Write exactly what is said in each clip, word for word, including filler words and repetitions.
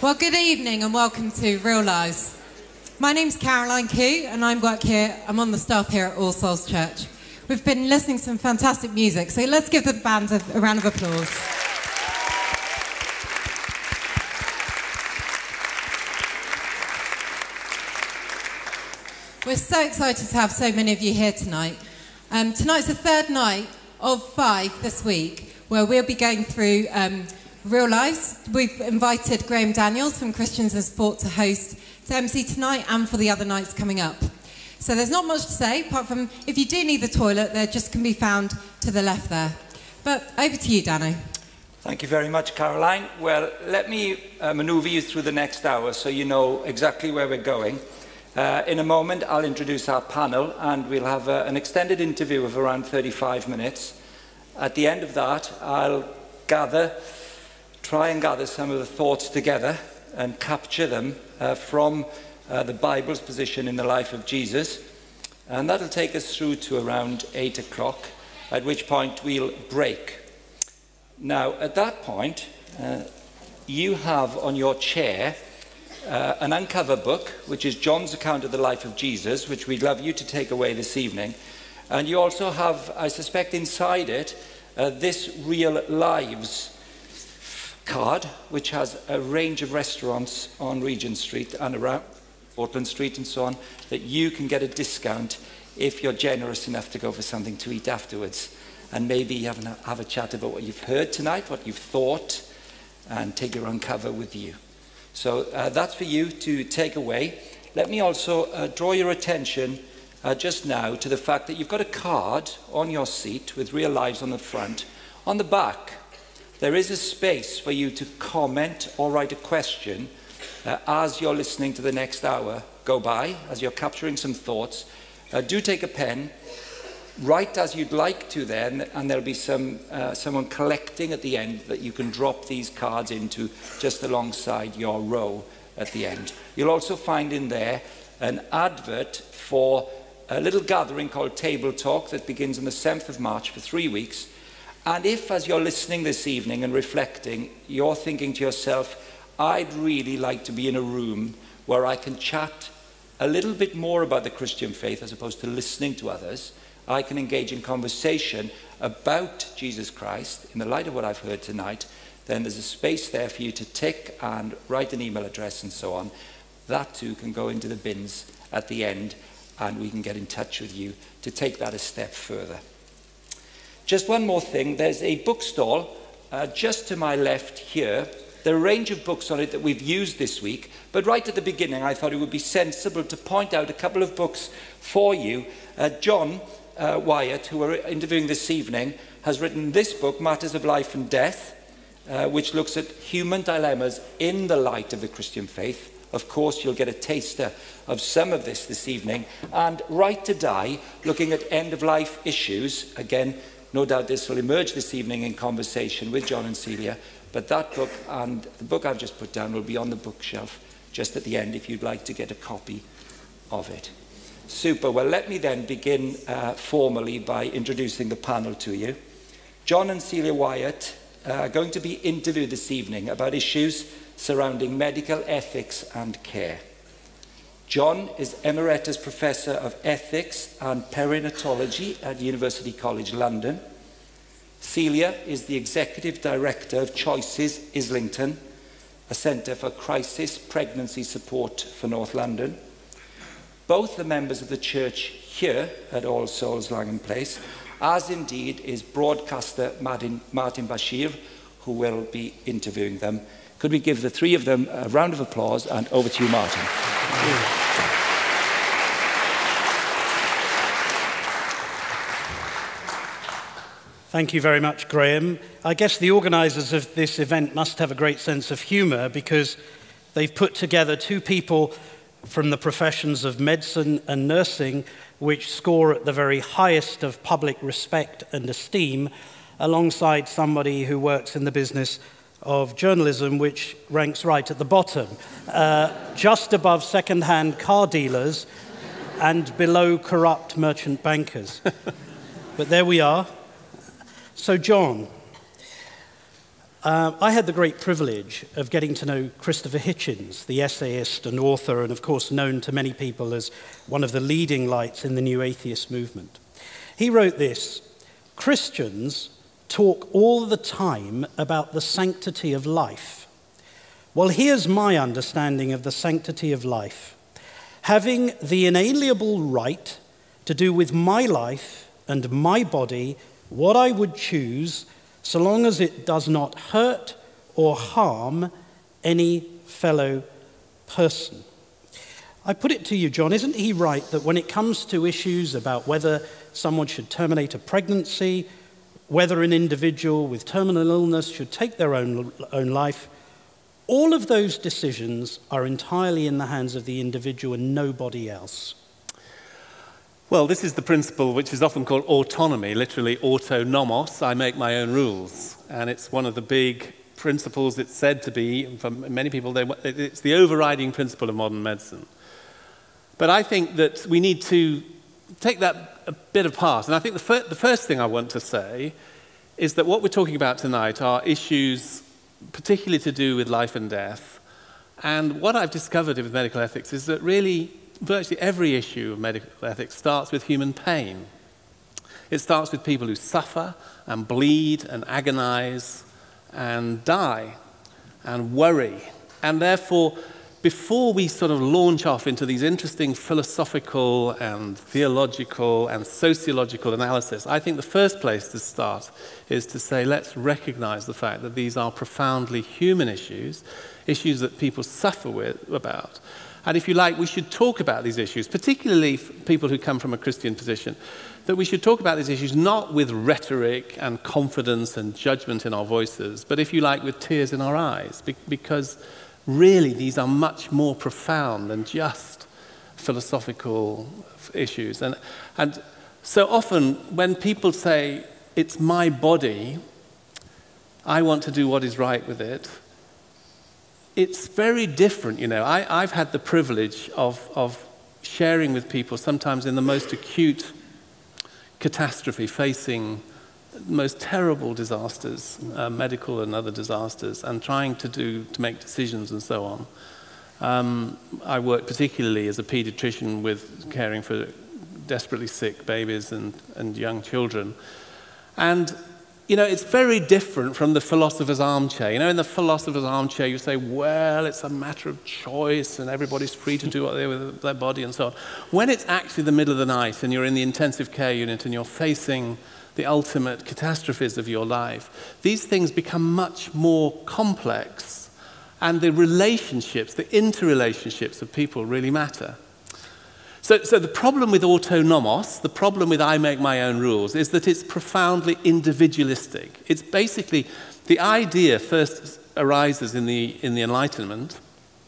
Well, good evening and welcome to Real Lives. My name's Caroline Koo and I work here, I'm on the staff here at All Souls Church. We've been listening to some fantastic music, so let's give the band a, a round of applause. We're so excited to have so many of you here tonight. Um, tonight's the third night of five this week where we'll be going through um, Real Lives. We've invited Graham Daniels from Christians in Sport to host to M C tonight and for the other nights coming up. So there's not much to say, apart from if you do need the toilet, there just can be found to the left there. But over to you, Dano. Thank you very much, Caroline. Well, let me uh, manoeuvre you through the next hour so you know exactly where we're going. Uh, in a moment, I'll introduce our panel, and we'll have uh, an extended interview of around thirty-five minutes. At the end of that, I'll gather, try and gather some of the thoughts together and capture them uh, from uh, the Bible's position in the life of Jesus. And that'll take us through to around eight o'clock, at which point we'll break. Now, at that point, uh, you have on your chair uh, an uncover book, which is John's account of the life of Jesus, which we'd love you to take away this evening. And you also have, I suspect, inside it, uh, this Real Lives card, which has a range of restaurants on Regent Street and around Portland Street and so on, that you can get a discount if you're generous enough to go for something to eat afterwards. And maybe have a, have a chat about what you've heard tonight, what you've thought, and take your uncover with you. So uh, that's for you to take away. Let me also uh, draw your attention uh, just now to the fact that you've got a card on your seat with Real Lives on the front. On the back, there is a space for you to comment or write a question uh, as you're listening to the next hour go by, as you're capturing some thoughts. Uh, do take a pen, write as you'd like to then, and there'll be some uh, someone collecting at the end that you can drop these cards into just alongside your row at the end. You'll also find in there an advert for a little gathering called Table Talk that begins on the seventh of March for three weeks. And if, as you're listening this evening and reflecting, you're thinking to yourself, I'd really like to be in a room where I can chat a little bit more about the Christian faith as opposed to listening to others, I can engage in conversation about Jesus Christ in the light of what I've heard tonight, then there's a space there for you to tick and write an email address and so on. That too can go into the bins at the end, and we can get in touch with you to take that a step further. Just one more thing, there's a bookstall uh, just to my left here. There are a range of books on it that we've used this week, but right at the beginning I thought it would be sensible to point out a couple of books for you. Uh, John uh, Wyatt, who we're interviewing this evening, has written this book, Matters of Life and Death, uh, which looks at human dilemmas in the light of the Christian faith. Of course, you'll get a taster of some of this this evening. And Right to Die, looking at end-of-life issues. Again, no doubt this will emerge this evening in conversation with John and Celia, but that book and the book I've just put down will be on the bookshelf just at the end if you'd like to get a copy of it. Super. Well, let me then begin uh, formally by introducing the panel to you. John and Celia Wyatt uh, are going to be interviewed this evening about issues surrounding medical ethics and care. John is Emeritus Professor of Ethics and Perinatology at University College London. Celia is the Executive Director of Choices Islington, a centre for crisis pregnancy support for North London. Both are members of the church here at All Souls Langham Place, as indeed is broadcaster Martin, Martin Bashir, who will be interviewing them. Could we give the three of them a round of applause, and over to you, Martin. Thank you. Thank you very much, Graham. I guess the organisers of this event must have a great sense of humour because they've put together two people from the professions of medicine and nursing, which score at the very highest of public respect and esteem, alongside somebody who works in the business of journalism, which ranks right at the bottom, uh, just above second-hand car dealers and below corrupt merchant bankers. But there we are. So, John, Uh, I had the great privilege of getting to know Christopher Hitchens, the essayist and author, and of course known to many people as one of the leading lights in the new atheist movement. He wrote this: Christians talk all the time about the sanctity of life. Well, here's my understanding of the sanctity of life. Having the inalienable right to do with my life and my body what I would choose, so long as it does not hurt or harm any fellow person. I put it to you, John, isn't he right that when it comes to issues about whether someone should terminate a pregnancy, whether an individual with terminal illness should take their own, own life, all of those decisions are entirely in the hands of the individual and nobody else? Well, this is the principle which is often called autonomy, literally autonomos, I make my own rules. And it's one of the big principles it's said to be, for many people, they, it's the overriding principle of modern medicine. But I think that we need to take that a bit apart. And I think the, fir the first thing I want to say is that what we're talking about tonight are issues particularly to do with life and death. And what I've discovered with medical ethics is that really virtually every issue of medical ethics starts with human pain. It starts with people who suffer and bleed and agonize and die and worry. And therefore, before we sort of launch off into these interesting philosophical and theological and sociological analysis, I think the first place to start is to say, let's recognize the fact that these are profoundly human issues, issues that people suffer with about. And if you like, we should talk about these issues, particularly people who come from a Christian position, that we should talk about these issues not with rhetoric and confidence and judgment in our voices, but if you like, with tears in our eyes, because really these are much more profound than just philosophical issues. And, and so often when people say, it's my body, I want to do what is right with it, it's very different, you know. I, I've had the privilege of, of sharing with people, sometimes in the most acute catastrophe, facing the most terrible disasters, uh, medical and other disasters, and trying to do to make decisions and so on. Um, I work particularly as a pediatrician with caring for desperately sick babies and, and young children. And you know, it's very different from the philosopher's armchair. You know, in the philosopher's armchair, you say, well, it's a matter of choice and everybody's free to do what they want with their body and so on. When it's actually the middle of the night and you're in the intensive care unit and you're facing the ultimate catastrophes of your life, these things become much more complex, and the relationships, the interrelationships of people really matter. So, so the problem with autonomos, the problem with I make my own rules, is that it's profoundly individualistic. It's basically, the idea first arises in the, in the Enlightenment,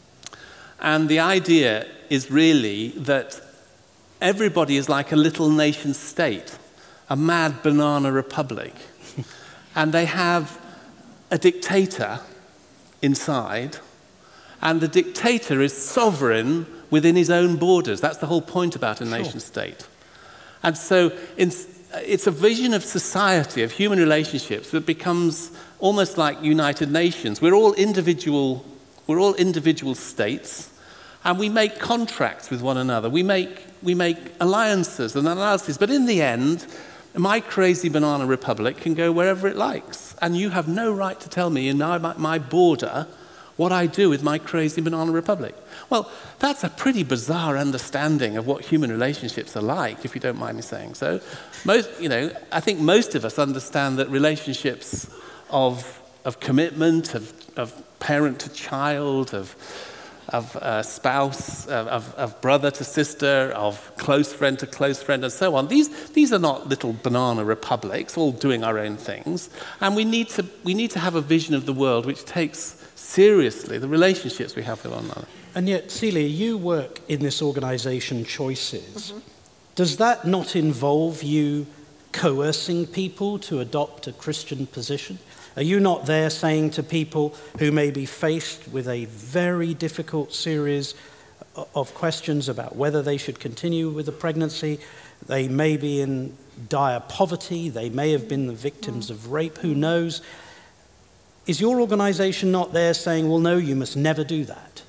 and the idea is really that everybody is like a little nation state, a mad banana republic, and they have a dictator inside, and the dictator is sovereign within his own borders. That's the whole point about a nation state. And so it's a vision of society, of human relationships, that becomes almost like United Nations. We're all individual, we're all individual states, and we make contracts with one another. We make, we make alliances and analyses, but in the end, my crazy banana republic can go wherever it likes, and you have no right to tell me in my, my border what I do with my crazy banana republic. Well, that's a pretty bizarre understanding of what human relationships are like, if you don't mind me saying so. Most, you know, I think most of us understand that relationships of, of commitment, of, of parent to child, of, of uh, spouse, of, of brother to sister, of close friend to close friend, and so on. These, these are not little banana republics, all doing our own things. And we need to, we need to have a vision of the world which takes seriously the relationships we have with one another. And yet, Celia, you work in this organisation, Choices. Mm-hmm. Does that not involve you coercing people to adopt a Christian position? Are you not there saying to people who may be faced with a very difficult series of questions about whether they should continue with a pregnancy, they may be in dire poverty, they may have been the victims of rape, who knows? Is your organisation not there saying, well, no, you must never do that?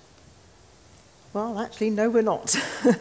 Well, actually, no, we're not.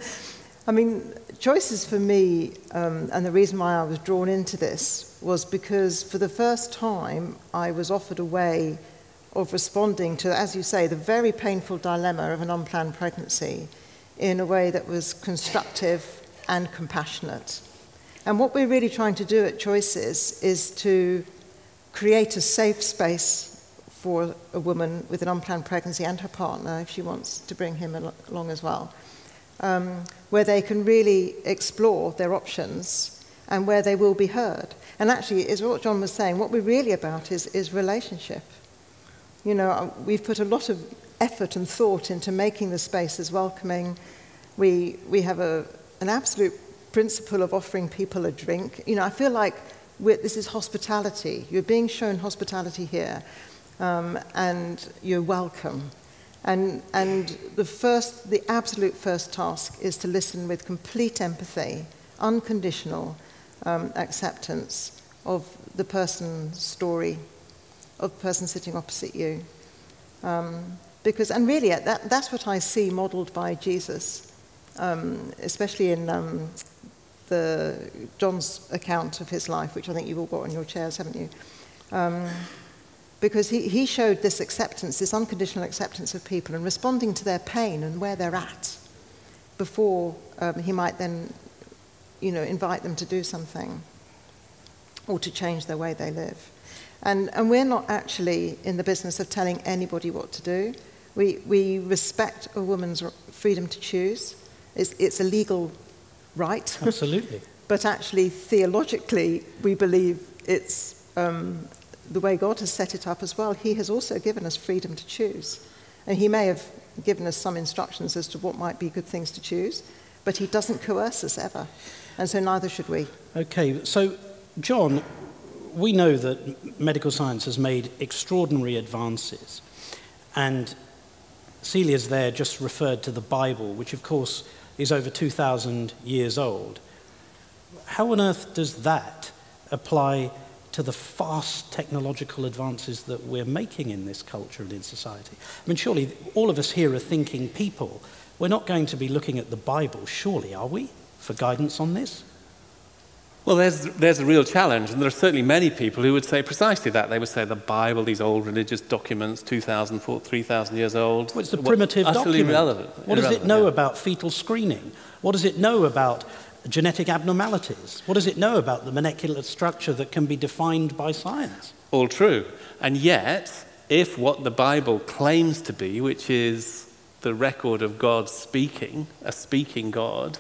I mean, choices for me, um, and the reason why I was drawn into this was because for the first time I was offered a way of responding to, as you say, the very painful dilemma of an unplanned pregnancy in a way that was constructive and compassionate. And what we're really trying to do at Choices is to create a safe space for a woman with an unplanned pregnancy and her partner, if she wants to bring him al- along as well, um, where they can really explore their options and where they will be heard. And actually, is what John was saying, what we're really about is, is relationship. You know, we've put a lot of effort and thought into making the spaces welcoming. We, we have a, an absolute principle of offering people a drink. You know, I feel like we're, this is hospitality. You're being shown hospitality here, um, and you're welcome. And, and the first, the absolute first task is to listen with complete empathy, unconditional um, acceptance of the person's story, of the person sitting opposite you. Um, because, and really, that, that's what I see modeled by Jesus, um, especially in um, the John's account of his life, which I think you've all got on your chairs, haven't you? Um, because he, he showed this acceptance, this unconditional acceptance of people and responding to their pain and where they're at before um, he might then, you know, invite them to do something or to change the way they live. And, and we're not actually in the business of telling anybody what to do. We, we respect a woman's freedom to choose. It's, it's a legal right. Absolutely. But actually, theologically, we believe it's um, the way God has set it up as well. He has also given us freedom to choose. And he may have given us some instructions as to what might be good things to choose, but he doesn't coerce us ever. And so neither should we. Okay, so John, we know that medical science has made extraordinary advances. And Celia's there just referred to the Bible, which of course is over two thousand years old. How on earth does that apply to the fast technological advances that we're making in this culture and in society? I mean, surely all of us here are thinking people. We're not going to be looking at the Bible, surely, are we, for guidance on this? Well, there's, there's a real challenge, and there are certainly many people who would say precisely that. They would say the Bible, these old religious documents, two thousand, three thousand years old. Well, it's a primitive utterly document. Irrelevant. What does irrelevant, it know yeah. about fetal screening? What does it know about genetic abnormalities? What does it know about the molecular structure that can be defined by science? All true. And yet, if what the Bible claims to be, which is the record of God speaking, a speaking God,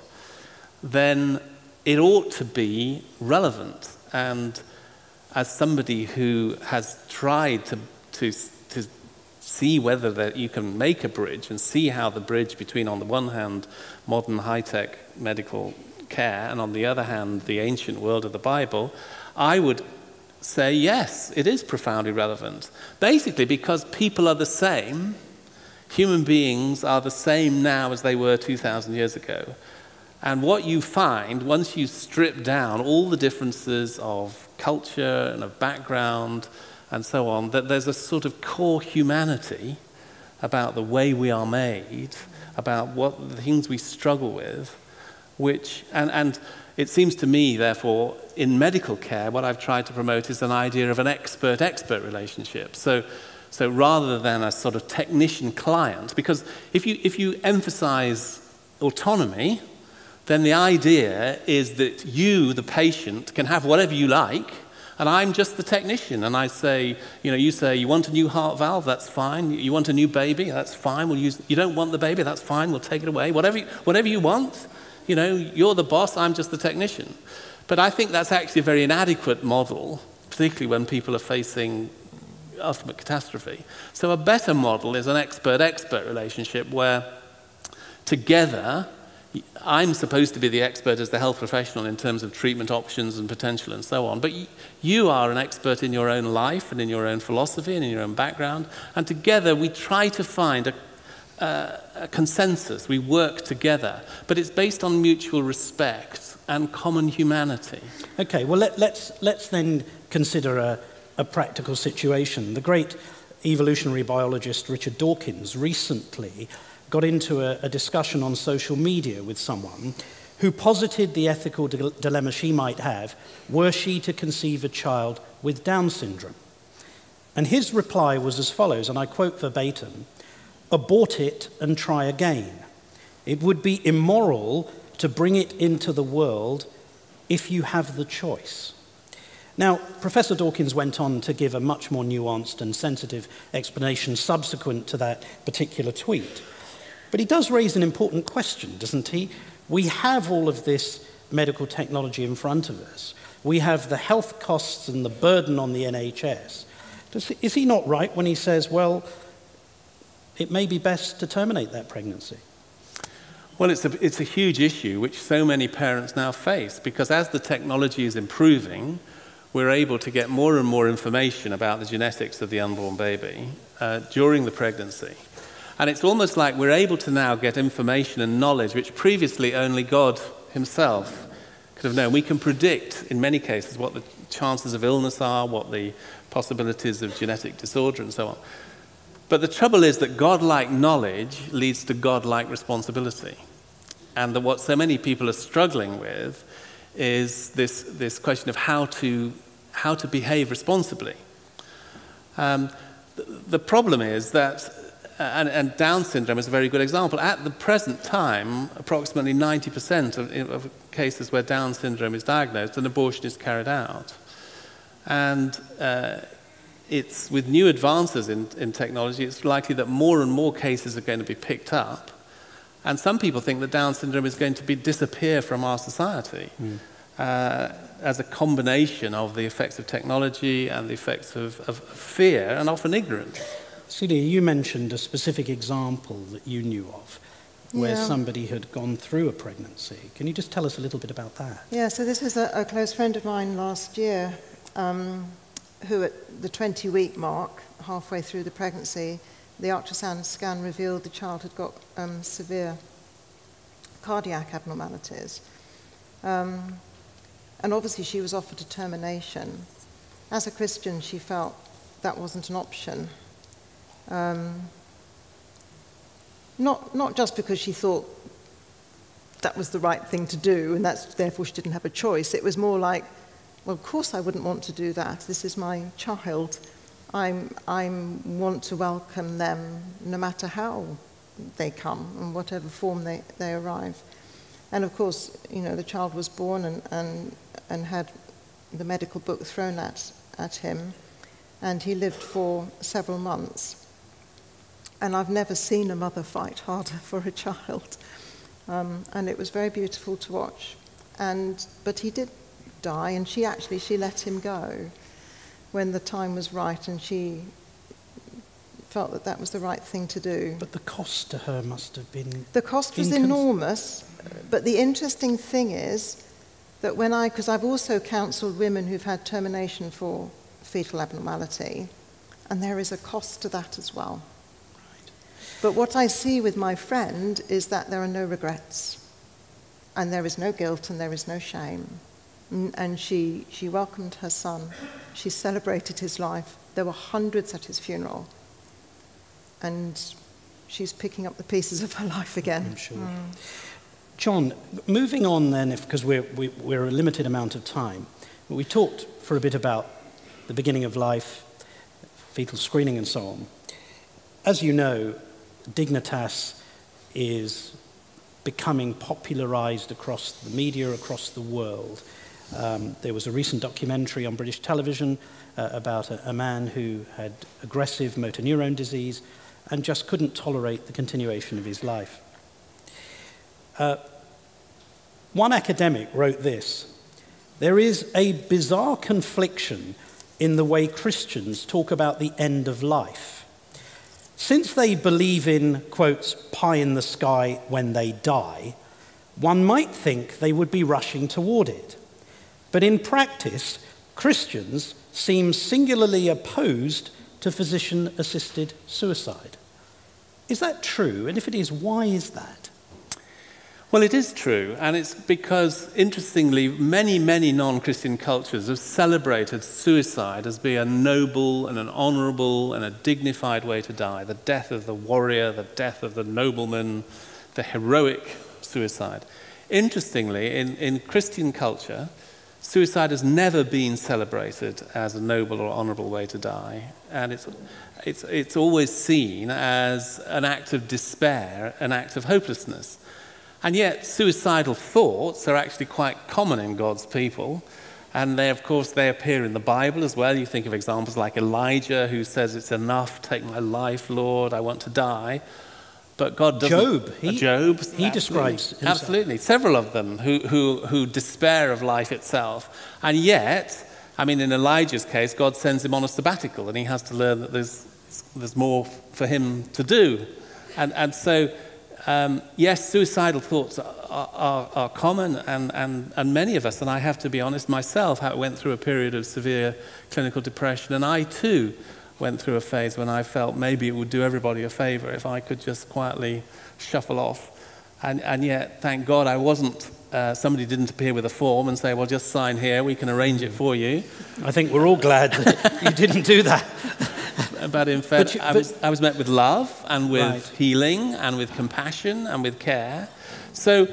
then it ought to be relevant. And as somebody who has tried to, to, to see whether that you can make a bridge and see how the bridge between, on the one hand, modern high-tech medical care, and on the other hand, the ancient world of the Bible, I would say yes, it is profoundly relevant. Basically because people are the same, human beings are the same now as they were two thousand years ago. And what you find, once you strip down all the differences of culture and of background and so on, that there's a sort of core humanity about the way we are made, about what the things we struggle with, which, and, and it seems to me, therefore, in medical care, what I've tried to promote is an idea of an expert-expert relationship. So, so rather than a sort of technician-client, because if you, if you emphasize autonomy, then the idea is that you, the patient, can have whatever you like, and I'm just the technician. And I say, you know, you say, you want a new heart valve, that's fine. You want a new baby, that's fine. We'll use, you don't want the baby, that's fine, we'll take it away. Whatever you, whatever you want, you know, you're the boss, I'm just the technician. But I think that's actually a very inadequate model, particularly when people are facing ultimate catastrophe. So a better model is an expert-expert relationship where together, I'm supposed to be the expert as the health professional in terms of treatment options and potential and so on, but you are an expert in your own life and in your own philosophy and in your own background, and together we try to find a, uh, a consensus. We work together, but it's based on mutual respect and common humanity. Okay, well let, let's, let's then consider a, a practical situation. The great evolutionary biologist Richard Dawkins recently got into a, a discussion on social media with someone who posited the ethical di- dilemma she might have were she to conceive a child with Down syndrome. And his reply was as follows, and I quote verbatim, "Abort it and try again. It would be immoral to bring it into the world if you have the choice." Now, Professor Dawkins went on to give a much more nuanced and sensitive explanation subsequent to that particular tweet. But he does raise an important question, doesn't he? We have all of this medical technology in front of us. We have the health costs and the burden on the N H S. Does, is he not right when he says, well, it may be best to terminate that pregnancy? Well, it's a, it's a huge issue which so many parents now face, because as the technology is improving, we're able to get more and more information about the genetics of the unborn baby uh, during the pregnancy. And it's almost like we're able to now get information and knowledge which previously only God himself could have known. We can predict, in many cases, what the chances of illness are, what the possibilities of genetic disorder and so on. But the trouble is that God-like knowledge leads to God-like responsibility. And that what so many people are struggling with is this, this question of how to, how to behave responsibly. Um, the, the problem is that, and, and Down syndrome is a very good example, at the present time, approximately ninety percent of, of cases where Down syndrome is diagnosed, an abortion is carried out. And uh, it's, with new advances in, in technology, it's likely that more and more cases are going to be picked up. And some people think that Down syndrome is going to be, disappear from our society mm. uh, as a combination of the effects of technology and the effects of, of fear and often ignorance. Celia, you mentioned a specific example that you knew of where yeah. somebody had gone through a pregnancy. Can you just tell us a little bit about that? Yeah, so this was a, a close friend of mine last year um, who at the twenty-week mark, halfway through the pregnancy, the ultrasound scan revealed the child had got um, severe cardiac abnormalities. Um, and obviously she was offered a termination. As a Christian, she felt that wasn't an option. Um, not, not just because she thought that was the right thing to do, and that's therefore she didn't have a choice. It was more like, well, of course I wouldn't want to do that. This is my child. I'm, I want to welcome them no matter how they come and whatever form they, they arrive. And of course, you know, the child was born and, and, and had the medical book thrown at, at him, and he lived for several months. And I've never seen a mother fight harder for a child. Um, and it was very beautiful to watch. And, but he did die, and she actually, she let him go when the time was right, and she felt that that was the right thing to do. But the cost to her must have been... The cost was enormous, but the interesting thing is that when I, because I've also counselled women who've had termination for fetal abnormality, and there is a cost to that as well. Right. But what I see with my friend is that there are no regrets, and there is no guilt, and there is no shame. And she, she welcomed her son. She celebrated his life. There were hundreds at his funeral. And she's picking up the pieces of her life again. I'm sure. Mm. John, moving on then, if, because we're, we, we're a limited amount of time, we talked for a bit about the beginning of life, fetal screening and so on. As you know, Dignitas is becoming popularized across the media, across the world. Um, there was a recent documentary on British television uh, about a, a man who had aggressive motor neurone disease and just couldn't tolerate the continuation of his life. Uh, one academic wrote this: there is a bizarre confliction in the way Christians talk about the end of life. Since they believe in, quotes, pie in the sky when they die, one might think they would be rushing toward it. But in practice, Christians seem singularly opposed to physician-assisted suicide. Is that true? And if it is, why is that? Well, it is true, and it's because, interestingly, many, many non-Christian cultures have celebrated suicide as being a noble and an honourable and a dignified way to die. The death of the warrior, the death of the nobleman, the heroic suicide. Interestingly, in, in Christian culture, suicide has never been celebrated as a noble or honourable way to die, and it's, it's, it's always seen as an act of despair, an act of hopelessness. And yet, suicidal thoughts are actually quite common in God's people. And they, of course, they appear in the Bible as well. You think of examples like Elijah, who says, "It's enough, take my life, Lord, I want to die." But God doesn't. Job. He, Job. He describes himself. Absolutely. Several of them who, who, who despair of life itself. And yet, I mean, in Elijah's case, God sends him on a sabbatical, and he has to learn that there's, there's more for him to do. And, and so... Um, yes, suicidal thoughts are, are, are common, and, and, and many of us, and I have to be honest myself, I went through a period of severe clinical depression, and I too went through a phase when I felt maybe it would do everybody a favour if I could just quietly shuffle off. And, and yet, thank God, I wasn't, uh, somebody didn't appear with a form and say, "Well, just sign here, we can arrange it for you." I think we're all glad that you didn't do that. But in fact, but you, but, I, was, I was met with love and with right. healing and with compassion and with care. So,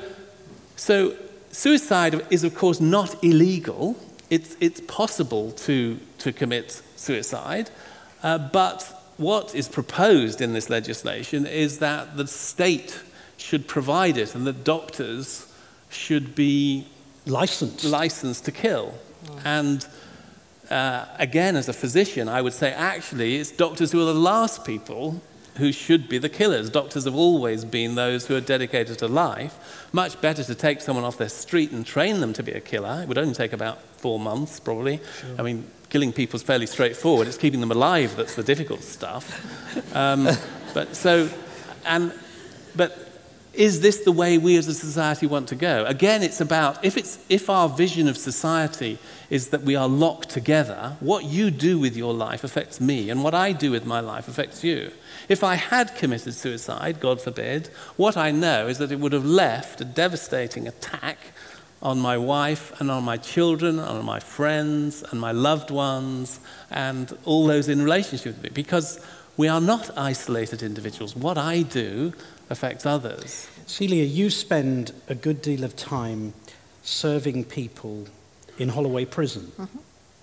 so suicide is, of course, not illegal. It's, it's possible to, to commit suicide. Uh, but what is proposed in this legislation is that the state should provide it and that doctors should be licensed, licensed to kill. Oh. And Uh, again, as a physician, I would say actually it's doctors who are the last people who should be the killers. Doctors have always been those who are dedicated to life. Much better to take someone off their street and train them to be a killer. It would only take about four months, probably. Sure. I mean, killing people is fairly straightforward. It's keeping them alive that's the difficult stuff. Um, but so, and, but is this the way we as a society want to go? Again, it's about, if, it's, if our vision of society is that we are locked together, what you do with your life affects me, and what I do with my life affects you. If I had committed suicide, God forbid, what I know is that it would have left a devastating attack on my wife and on my children, and on my friends and my loved ones, and all those in relationship with me, because we are not isolated individuals. What I do affects others. Celia, you spend a good deal of time serving people in Holloway Prison. Mm-hmm.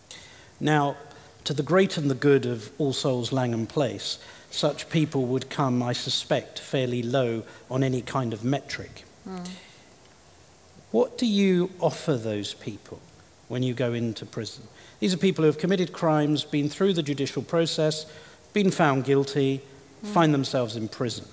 Now, to the great and the good of All Souls Langham Place, such people would come, I suspect, fairly low on any kind of metric. Mm. What do you offer those people when you go into prison? These are people who have committed crimes, been through the judicial process, been found guilty, mm. find themselves in prison.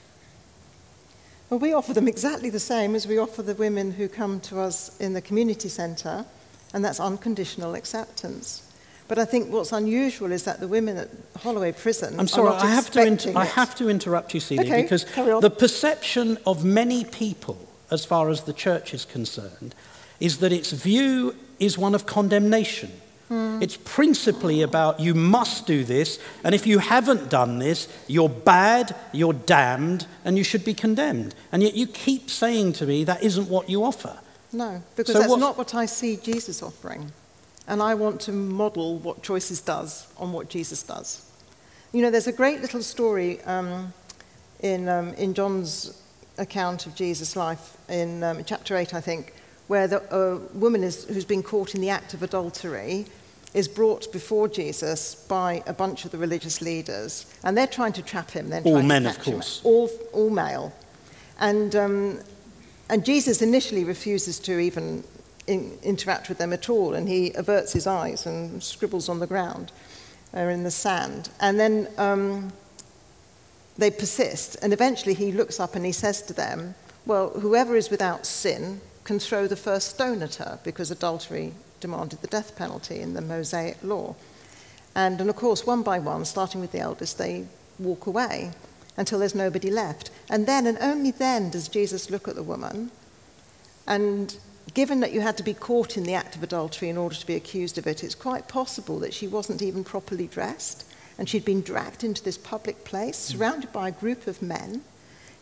Well, we offer them exactly the same as we offer the women who come to us in the community centre, and that's unconditional acceptance. But I think what's unusual is that the women at Holloway Prison I'm sorry, are not I have to inter- it. I have to interrupt you, Celia, okay, because the perception of many people, as far as the church is concerned, is that its view is one of condemnation. Mm. It's principally about you must do this, and if you haven't done this, you're bad, you're damned, and you should be condemned. And yet you keep saying to me that isn't what you offer. No, because so that's what's... not what I see Jesus offering. And I want to model what Choices does on what Jesus does. You know, there's a great little story um, in, um, in John's account of Jesus' life, in um, chapter eight, I think, where the uh, woman is, who's been caught in the act of adultery is brought before Jesus by a bunch of the religious leaders. And they're trying to trap him. They're all trying men, to of course. Him. All, all male. And, um, and Jesus initially refuses to even in, interact with them at all. And he averts his eyes and scribbles on the ground or in the sand. And then um, they persist. And eventually he looks up and he says to them, well, whoever is without sin can throw the first stone at her, because adultery demanded the death penalty in the Mosaic law. And, and of course, one by one, starting with the eldest, they walk away until there's nobody left. And then, and only then, does Jesus look at the woman. And given that you had to be caught in the act of adultery in order to be accused of it, it's quite possible that she wasn't even properly dressed, and she'd been dragged into this public place, surrounded by a group of men.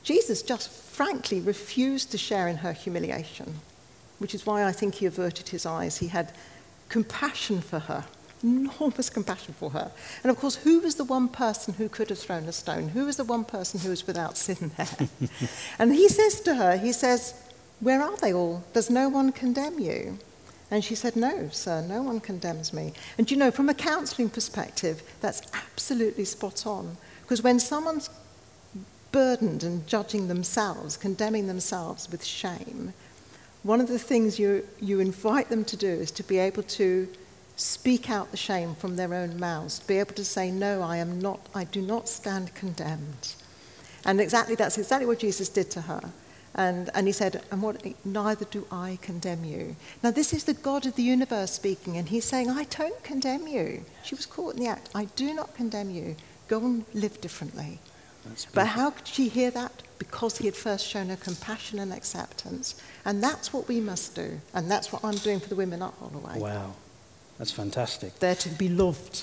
Jesus just frankly refused to share in her humiliation, which is why I think he averted his eyes. He had compassion for her, enormous compassion for her. And of course, who was the one person who could have thrown a stone? Who was the one person who was without sin there? And he says to her, he says, "Where are they all? Does no one condemn you?" And she said, "No, sir, no one condemns me." And you know, from a counselling perspective, that's absolutely spot on. Because when someone's burdened and judging themselves, condemning themselves with shame, one of the things you, you invite them to do is to be able to speak out the shame from their own mouths, to be able to say, "No, I am not, I do not stand condemned." And exactly that's exactly what Jesus did to her. And, and he said, "And what? Neither do I condemn you." Now, this is the God of the universe speaking, and he's saying, "I don't condemn you." She was caught in the act. "I do not condemn you. Go and live differently." But how could she hear that? Because he had first shown her compassion and acceptance. And that's what we must do. And that's what I'm doing for the women at Holloway. Wow, that's fantastic. They're to be loved.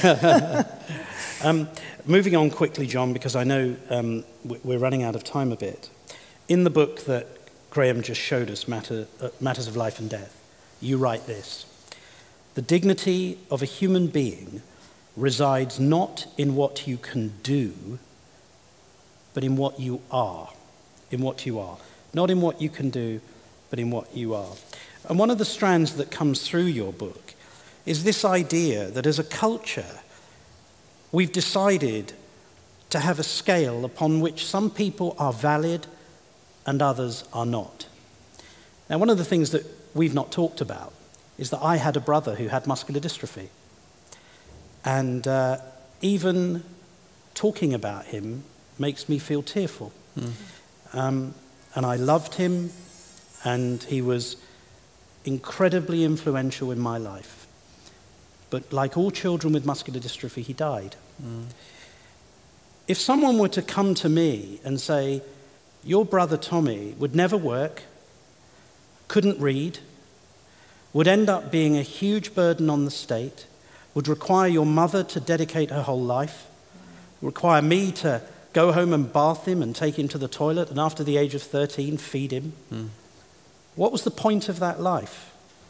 um, moving on quickly, John, because I know um, we're running out of time a bit. In the book that Graham just showed us, Matter, uh, Matters of Life and Death, you write this: "The dignity of a human being resides not in what you can do, but in what you are. In what you are. Not in what you can do, but in what you are." And one of the strands that comes through your book is this idea that as a culture, we've decided to have a scale upon which some people are valid and others are not. Now, one of the things that we've not talked about is that I had a brother who had muscular dystrophy. And uh, even talking about him makes me feel tearful. Mm. Um, and I loved him, and he was incredibly influential in my life. But like all children with muscular dystrophy, he died. Mm. If someone were to come to me and say, "Your brother Tommy would never work, couldn't read, would end up being a huge burden on the state, would require your mother to dedicate her whole life, require me to go home and bath him and take him to the toilet, and after the age of thirteen, feed him," mm. what was the point of that life?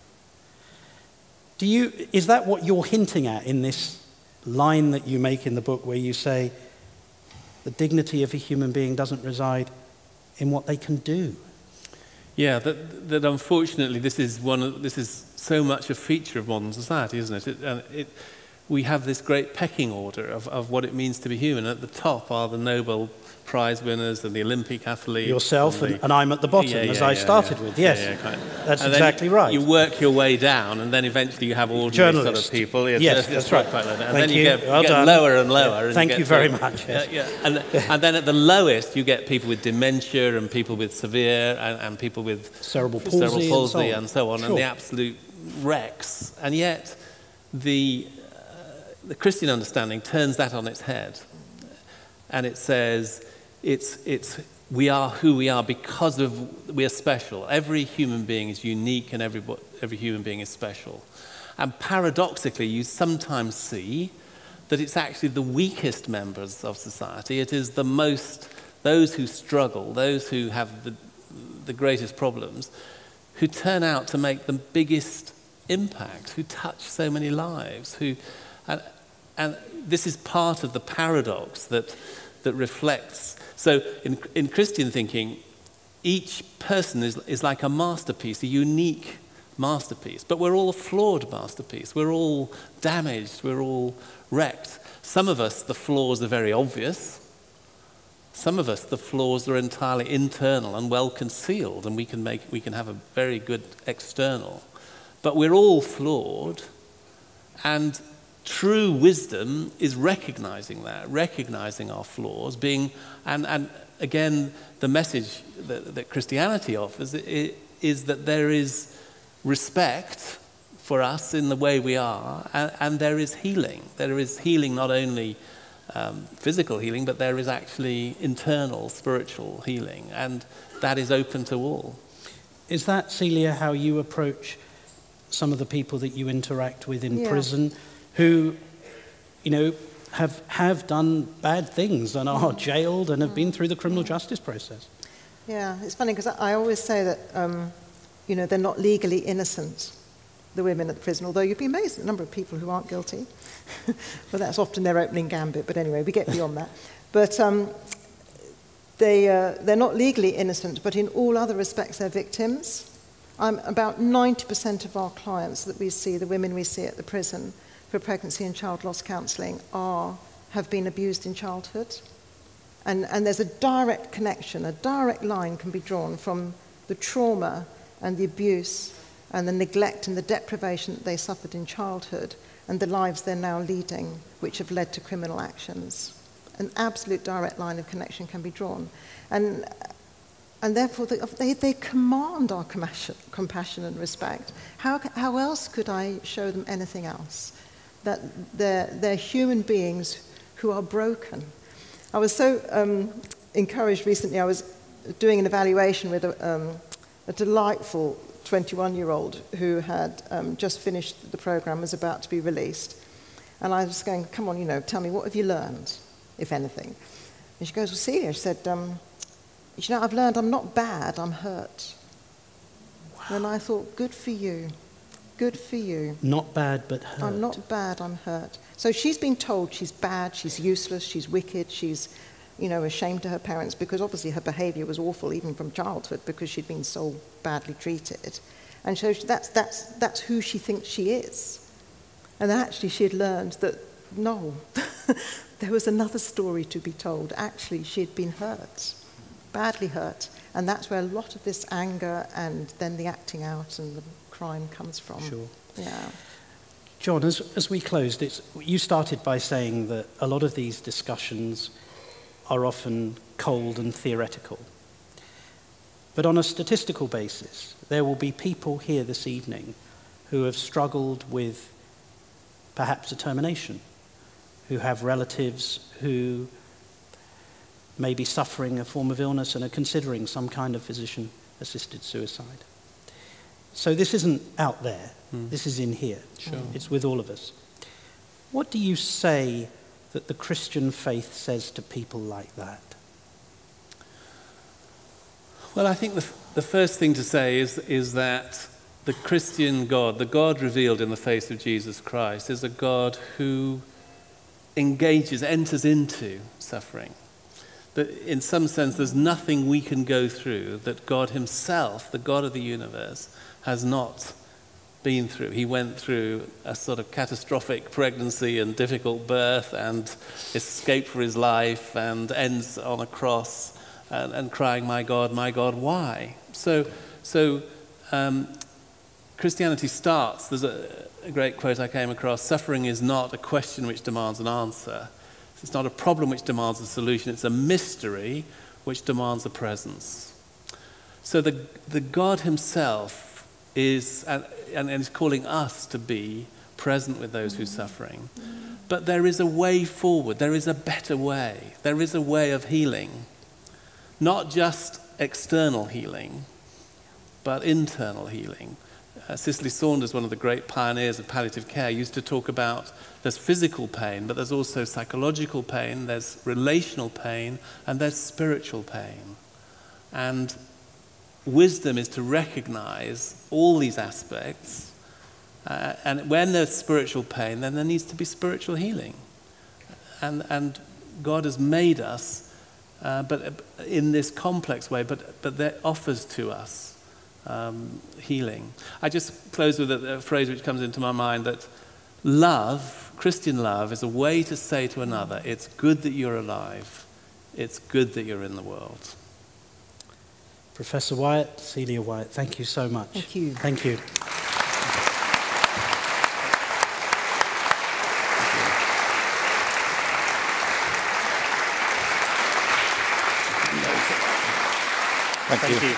Do you, is that what you're hinting at in this line that you make in the book where you say the dignity of a human being doesn't reside in what they can do? Yeah, that, that unfortunately this is one of, this is so much a feature of modern society, isn't it? It, and it we have this great pecking order of, of what it means to be human. At the top are the Nobel Prize winners and the Olympic athletes. Yourself, and, the, and, and I'm at the bottom, yeah, yeah, as yeah, I started yeah. with, yes. Yeah, yeah, kind of. That's and exactly right. You work your way down, and then eventually you have ordinary sort of people. Yeah, yes, that's right. Quite and Thank then you, you. get, well you get lower and lower. Yeah. And Thank you, you very to, much. Yes. Yeah, yeah. And, and then at the lowest, you get people with dementia and people with severe and, and people with cerebral palsy, cerebral palsy and so on, and, so on sure. and the absolute wrecks. And yet, the the Christian understanding turns that on its head, and it says it's it's we are who we are because of we are special. Every human being is unique, and every every human being is special. And paradoxically, you sometimes see that it's actually the weakest members of society. It is the most those who struggle, those who have the the greatest problems, who turn out to make the biggest impact, who touch so many lives, who. And, and this is part of the paradox that, that reflects. So in, in Christian thinking, each person is, is like a masterpiece, a unique masterpiece. But we're all a flawed masterpiece. We're all damaged. We're all wrecked. Some of us, the flaws are very obvious. Some of us, the flaws are entirely internal and well concealed, and we can, make, we can have a very good external. But we're all flawed, and true wisdom is recognizing that, recognizing our flaws, being, and, and again, the message that, that Christianity offers is that there is respect for us in the way we are, and, and there is healing. There is healing, not only um, physical healing, but there is actually internal spiritual healing, and that is open to all. Is that, Celia, how you approach some of the people that you interact with in yeah. prison, who, you know, have, have done bad things and are jailed and have been through the criminal justice process. Yeah, it's funny because I always say that, um, you know, they're not legally innocent, the women at the prison, although you'd be amazed at the number of people who aren't guilty. Well, that's often their opening gambit, but anyway, we get beyond that. But um, they, uh, they're not legally innocent, but in all other respects, they're victims. Um, about ninety percent of our clients that we see, the women we see at the prison for pregnancy and child loss counselling, are, have been abused in childhood. And, and there's a direct connection, a direct line can be drawn from the trauma and the abuse and the neglect and the deprivation that they suffered in childhood and the lives they're now leading, which have led to criminal actions. An absolute direct line of connection can be drawn. And, and therefore, they, they, they command our compassion, compassion and respect. How, how else could I show them anything else? That they're, they're human beings who are broken. I was so um, encouraged recently. I was doing an evaluation with a, um, a delightful twenty-one-year-old who had um, just finished the program, was about to be released. And I was going, come on, you know, tell me, what have you learned, if anything? And she goes, well, Celia, she said, um, you know, I've learned I'm not bad, I'm hurt. Wow. And I thought, good for you. Good for you. Not bad, but hurt. I'm not bad, I'm hurt. So she's been told she's bad, she's useless, she's wicked, she's, you know, ashamed to her parents because obviously her behaviour was awful even from childhood because she'd been so badly treated. And so that's, that's, that's who she thinks she is. And then actually she had learned that, no, there was another story to be told. Actually, she had been hurt, badly hurt. And that's where a lot of this anger and then the acting out and the crime comes from. Sure. Yeah. John, as, as we closed, it's, you started by saying that a lot of these discussions are often cold and theoretical. But on a statistical basis, there will be people here this evening who have struggled with perhaps a termination, who have relatives who may be suffering a form of illness and are considering some kind of physician-assisted suicide. So this isn't out there. Mm. This is in here. Sure. It's with all of us. What do you say that the Christian faith says to people like that? Well, I think the, the first thing to say is, is that the Christian God, the God revealed in the face of Jesus Christ, is a God who engages, enters into suffering. That in some sense, there's nothing we can go through that God himself, the God of the universe, has not been through. He went through a sort of catastrophic pregnancy and difficult birth and escaped for his life and ends on a cross and, and crying, my God, my God, why? So, so um, Christianity starts, there's a, a great quote I came across, suffering is not a question which demands an answer. It's not a problem which demands a solution. It's a mystery which demands a presence. So the, the God himself is, and, and is calling us to be present with those who are suffering. But there is a way forward. There is a better way. There is a way of healing. Not just external healing, but internal healing. Uh, Cicely Saunders, one of the great pioneers of palliative care, used to talk about there's physical pain, but there's also psychological pain, there's relational pain, and there's spiritual pain. And wisdom is to recognize all these aspects. Uh, and when there's spiritual pain, then there needs to be spiritual healing. And, and God has made us, uh, but in this complex way, but, but that offers to us Um, healing. I just close with a, a phrase which comes into my mind that love, Christian love, is a way to say to another, it's good that you're alive. It's good that you're in the world. Professor Wyatt, Celia Wyatt, thank you so much. Thank you. Thank you. Thank, Thank you. you.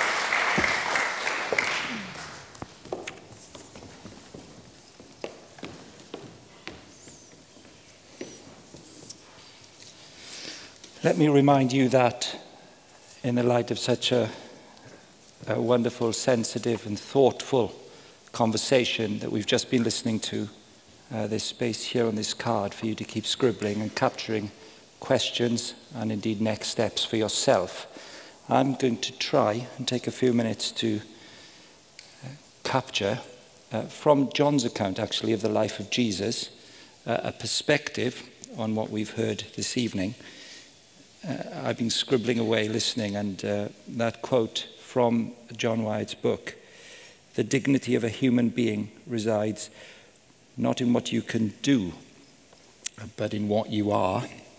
Let me remind you that in the light of such a, a wonderful, sensitive and thoughtful conversation that we've just been listening to, Uh, there's space here on this card for you to keep scribbling and capturing questions and indeed next steps for yourself. I'm going to try and take a few minutes to uh, capture uh, from John's account actually of the life of Jesus uh, a perspective on what we've heard this evening. Uh, I've been scribbling away listening, and uh, that quote from John Wyatt's book, "The dignity of a human being resides not in what you can do, but in what you are,"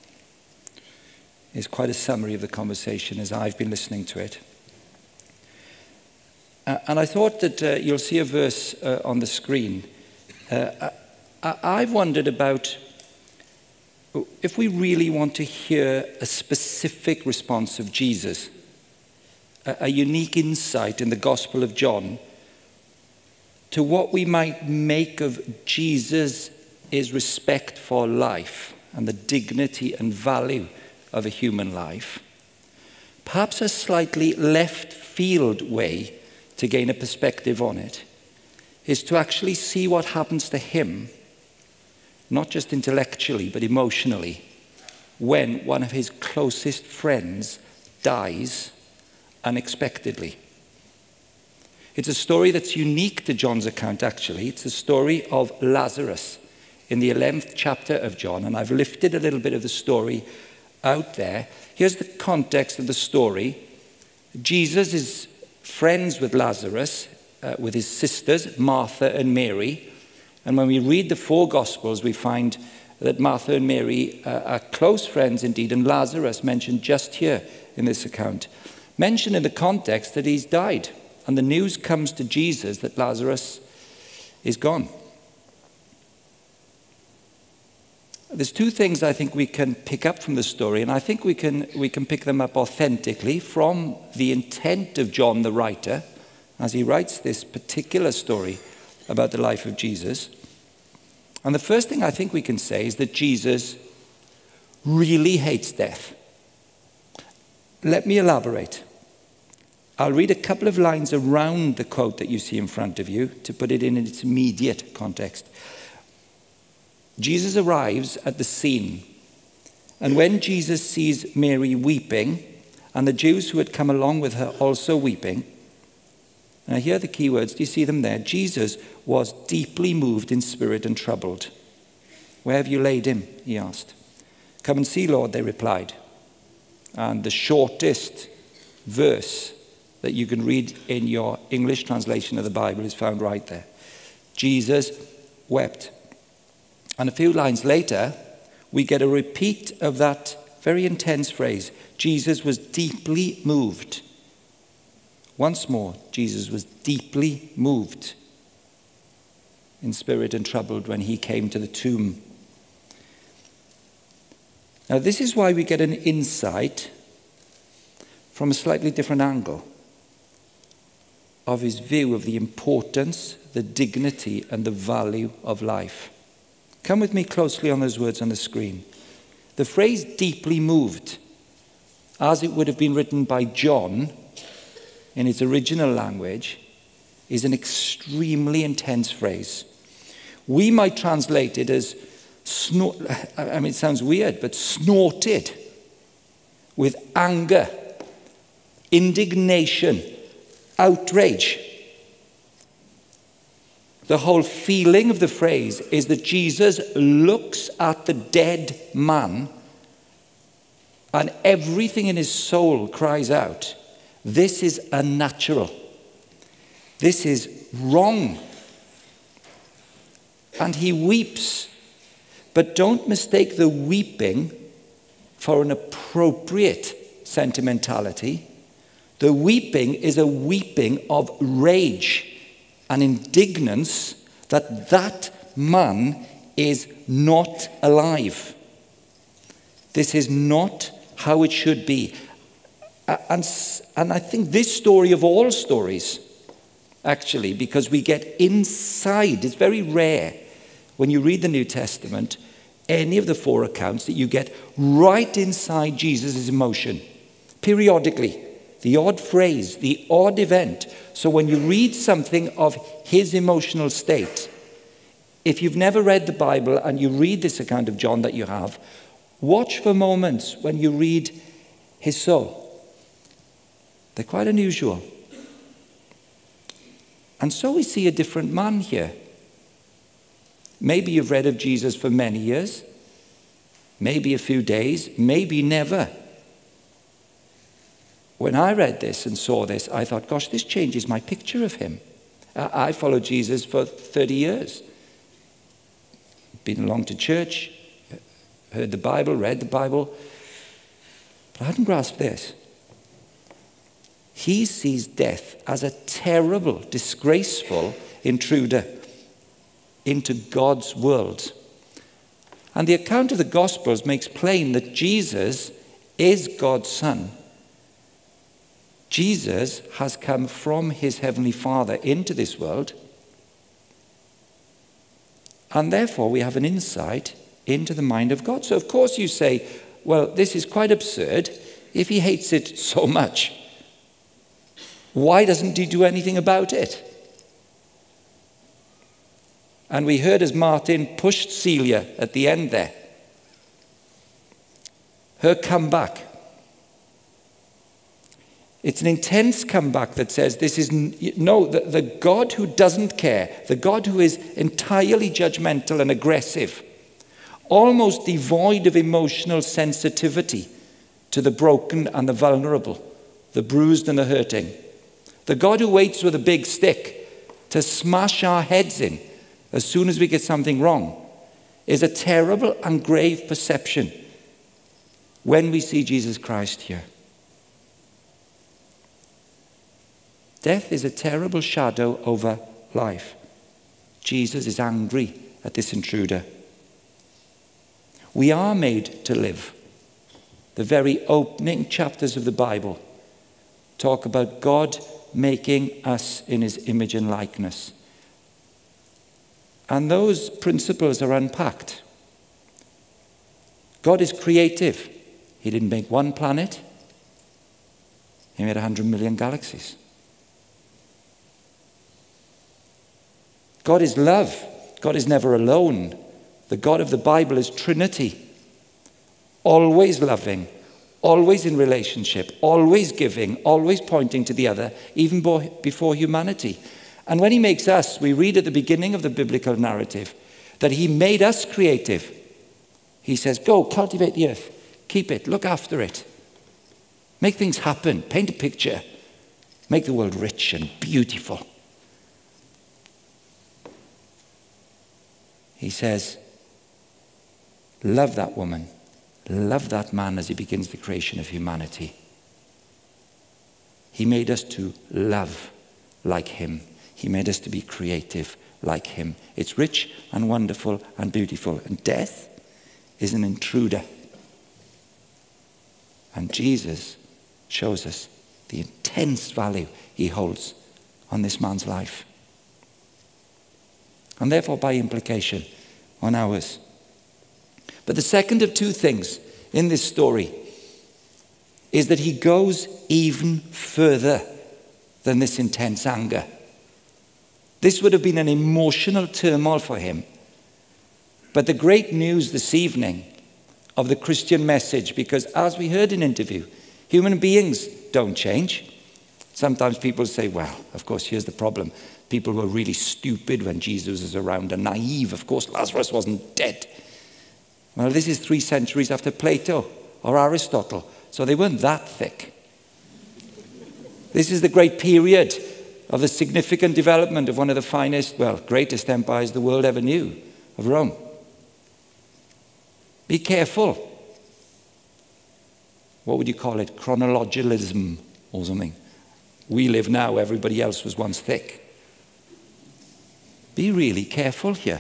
is quite a summary of the conversation as I've been listening to it. Uh, and I thought that uh, you'll see a verse uh, on the screen. Uh, I, I've wondered about if we really want to hear a specific response of Jesus, a, a unique insight in the Gospel of John, to what we might make of Jesus' respect for life and the dignity and value of a human life, perhaps a slightly left field way to gain a perspective on it is to actually see what happens to him, not just intellectually but emotionally, when one of his closest friends dies unexpectedly. It's a story that's unique to John's account, actually. It's the story of Lazarus in the eleventh chapter of John, and I've lifted a little bit of the story out there. Here's the context of the story. Jesus is friends with Lazarus, uh, with his sisters, Martha and Mary. And when we read the four Gospels, we find that Martha and Mary uh, are close friends indeed, and Lazarus, mentioned just here in this account, mentioned in the context that he's died. And the news comes to Jesus that Lazarus is gone. There's two things I think we can pick up from the story, and I think we can, we can pick them up authentically from the intent of John the writer as he writes this particular story about the life of Jesus. And the first thing I think we can say is that Jesus really hates death. Let me elaborate. I'll read a couple of lines around the quote that you see in front of you to put it in its immediate context. Jesus arrives at the scene, and when Jesus sees Mary weeping, and the Jews who had come along with her also weeping, now here are the key words, do you see them there? Jesus was deeply moved in spirit and troubled. "Where have you laid him?" he asked. "Come and see, Lord," they replied. And the shortest verse that you can read in your English translation of the Bible is found right there. Jesus wept. And a few lines later, we get a repeat of that very intense phrase. Jesus was deeply moved. Once more, Jesus was deeply moved in spirit and troubled when he came to the tomb. Now, this is why we get an insight from a slightly different angle of his view of the importance, the dignity, and the value of life. Come with me closely on those words on the screen. The phrase "deeply moved," as it would have been written by John in its original language, is an extremely intense phrase. We might translate it as, snort, I mean, it sounds weird, but snorted with anger, indignation, outrage. The whole feeling of the phrase is that Jesus looks at the dead man and everything in his soul cries out, "This is unnatural. This is wrong." And he weeps. But don't mistake the weeping for an appropriate sentimentality. The weeping is a weeping of rage and indignance that that man is not alive. This is not how it should be. And, and I think this story of all stories, actually, because we get inside, it's very rare when you read the New Testament, any of the four accounts, that you get right inside Jesus' emotion, periodically. The odd phrase, the odd event. So when you read something of his emotional state, if you've never read the Bible and you read this account of John that you have, watch for moments when you read his soul. They're quite unusual. And so we see a different man here. Maybe you've read of Jesus for many years, maybe a few days, maybe never. When I read this and saw this, I thought, gosh, this changes my picture of him. I followed Jesus for thirty years. Been along to church, heard the Bible, read the Bible, but I hadn't grasped this. He sees death as a terrible, disgraceful intruder into God's world. And the account of the Gospels makes plain that Jesus is God's Son. Jesus has come from his heavenly Father into this world. And therefore we have an insight into the mind of God. So of course you say, well, this is quite absurd. If he hates it so much, why doesn't he do anything about it? And we heard as Martin pushed Celia at the end there, her comeback. It's an intense comeback that says this is, no, the, the God who doesn't care, the God who is entirely judgmental and aggressive, almost devoid of emotional sensitivity to the broken and the vulnerable, the bruised and the hurting. The God who waits with a big stick to smash our heads in as soon as we get something wrong is a terrible and grave perception when we see Jesus Christ here. Death is a terrible shadow over life. Jesus is angry at this intruder. We are made to live. The very opening chapters of the Bible talk about God making us in his image and likeness. And those principles are unpacked. God is creative. He didn't make one planet. He made a hundred million galaxies. God is love. God is never alone. The God of the Bible is Trinity. Always loving, always in relationship, always giving, always pointing to the other, even before humanity. And when he makes us, we read at the beginning of the biblical narrative that he made us creative. He says, go, cultivate the earth, keep it, look after it, make things happen, paint a picture, make the world rich and beautiful. He says, love that woman, love that man as he begins the creation of humanity. He made us to love like him. He made us to be creative like him. It's rich and wonderful and beautiful. And death is an intruder. And Jesus shows us the intense value he holds on this man's life. And therefore, by implication, on ours. But the second of two things in this story is that he goes even further than this intense anger. This would have been an emotional turmoil for him. But the great news this evening of the Christian message, because as we heard in an interview, human beings don't change. Sometimes people say, well, of course, here's the problem. People were really stupid when Jesus was around and naive. Of course, Lazarus wasn't dead. Well, this is three centuries after Plato or Aristotle, so they weren't that thick. This is the great period of the significant development of one of the finest, well, greatest empires the world ever knew, of Rome. Be careful. What would you call it? Chronologialism or something. We live now, everybody else was once thick. Be really careful here.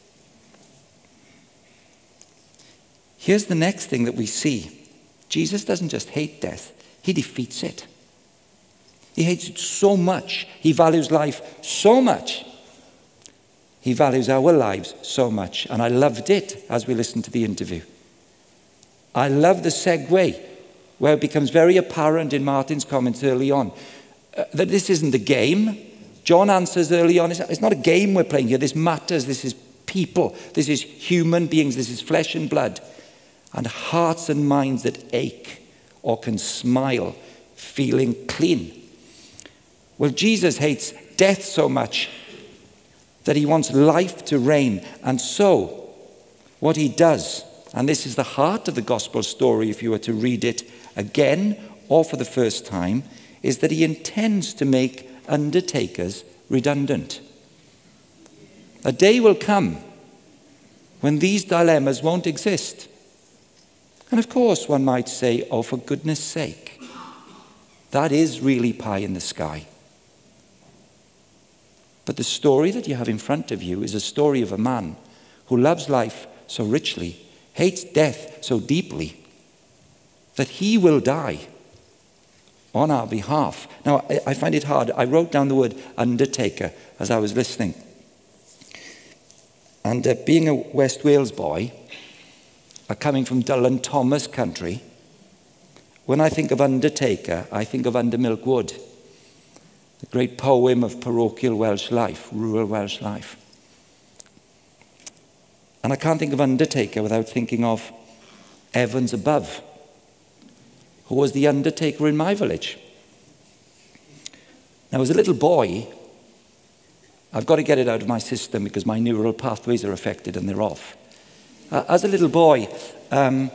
Here's the next thing that we see. Jesus doesn't just hate death, he defeats it. He hates it so much. He values life so much. He values our lives so much. And I loved it as we listened to the interview. I love the segue where it becomes very apparent in Martin's comments early on uh, that this isn't a game. John answers early on, it's not a game we're playing here. This matters. This is people. This is human beings. This is flesh and blood. And hearts and minds that ache or can smile, feeling clean. Well, Jesus hates death so much that he wants life to reign. And so, what he does, and this is the heart of the gospel story if you were to read it again or for the first time, is that he intends to make undertakers redundant. A day will come when these dilemmas won't exist. And of course, one might say, oh, for goodness sake, that is really pie in the sky. But the story that you have in front of you is a story of a man who loves life so richly, hates death so deeply, that he will die on our behalf. Now, I find it hard. I wrote down the word undertaker as I was listening. And uh, being a West Wales boy, uh, coming from Dylan Thomas country, when I think of undertaker, I think of Under Milk Wood, the great poem of parochial Welsh life, rural Welsh life. And I can't think of undertaker without thinking of Evans Above, who was the undertaker in my village. Now, as a little boy, I've got to get it out of my system because my neural pathways are affected and they're off. Uh, as a little boy, um,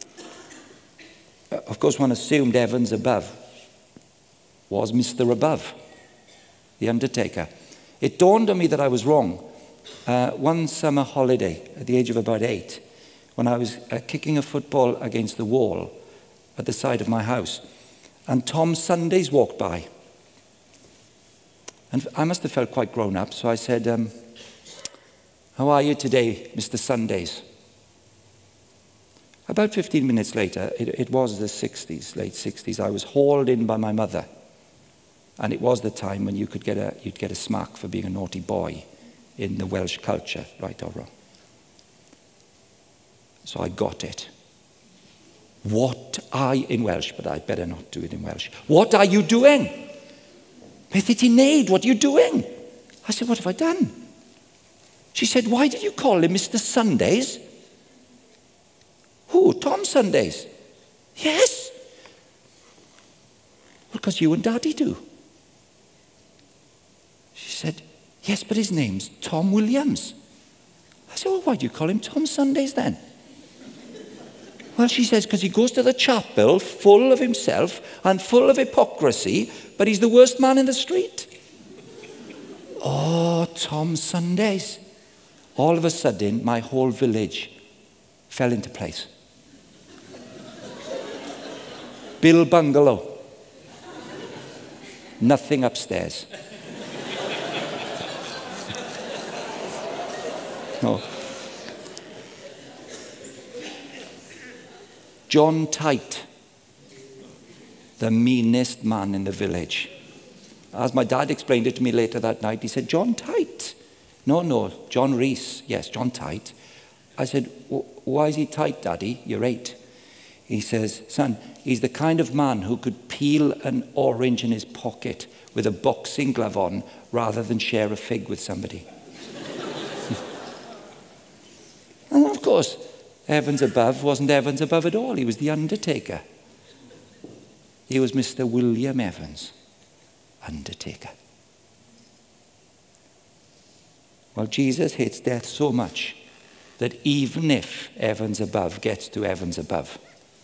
of course, one assumed Evans Above was Mister Above, the undertaker. It dawned on me that I was wrong. Uh, one summer holiday at the age of about eight, when I was uh, kicking a football against the wall at the side of my house, and Tom Sundays walked by. And I must have felt quite grown up, so I said, um, how are you today, Mister Sundays? About fifteen minutes later, it, it was the sixties, late sixties, I was hauled in by my mother. And it was the time when you could get a, you'd get a smack for being a naughty boy in the Welsh culture, right or wrong. So I got it. What are you, in Welsh, but I better not do it in Welsh. What are you doing? Beth i ti'n neud? What are you doing? I said, what have I done? She said, why did you call him Mister Sundays? Who? Tom Sundays? Yes. Well, because you and Daddy do. She said, yes, but his name's Tom Williams. I said, well, why do you call him Tom Sundays then? Well, she says, because he goes to the chapel full of himself and full of hypocrisy, but he's the worst man in the street. Oh, Tom Sundays. All of a sudden, my whole village fell into place. Bill Bungalow. Nothing upstairs. No. John Tight, the meanest man in the village. As my dad explained it to me later that night, he said, John Tight. No, no, John Rees. Yes, John Tight. I said, why is he tight, Daddy? You're eight. He says, son, he's the kind of man who could peel an orange in his pocket with a boxing glove on rather than share a fig with somebody. And of course, Evans Above wasn't Evans Above at all. He was the undertaker. He was Mister William Evans, undertaker. Well, Jesus hates death so much that even if Evans Above gets to Evans Above,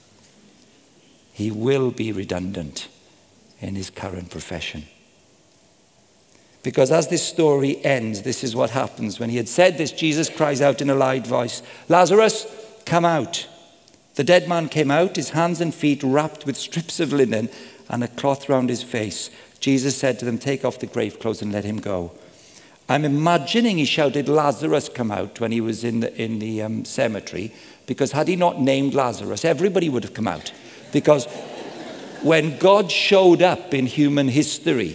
he will be redundant in his current profession. Because as this story ends, this is what happens. When he had said this, Jesus cries out in a loud voice, Lazarus, come out. The dead man came out, his hands and feet wrapped with strips of linen and a cloth round his face. Jesus said to them, take off the grave clothes and let him go. I'm imagining he shouted, Lazarus, come out, when he was in the, in the um, cemetery, because had he not named Lazarus, everybody would have come out. Because when God showed up in human history,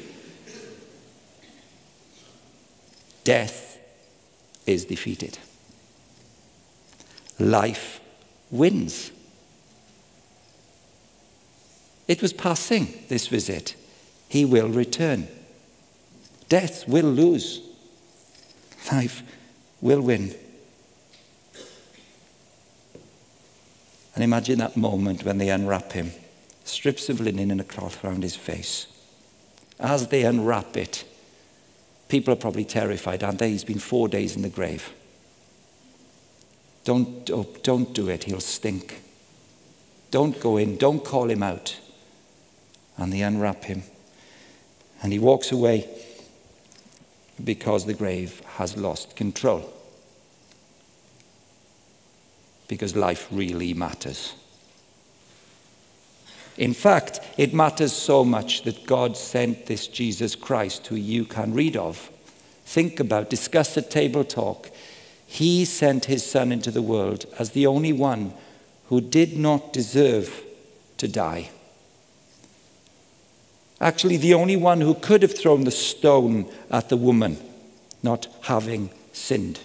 death is defeated. Life wins. It was passing, this visit. He will return. Death will lose. Life will win. And imagine that moment when they unwrap him, strips of linen and a cloth around his face. As they unwrap it, people are probably terrified, aren't they? He's been four days in the grave. Don't, oh, don't do it, he'll stink. Don't go in, don't call him out. And they unwrap him. And he walks away because the grave has lost control. Because life really matters. In fact, it matters so much that God sent this Jesus Christ, who you can read of, think about, discuss at table talk. He sent his son into the world as the only one who did not deserve to die. Actually, the only one who could have thrown the stone at the woman, not having sinned.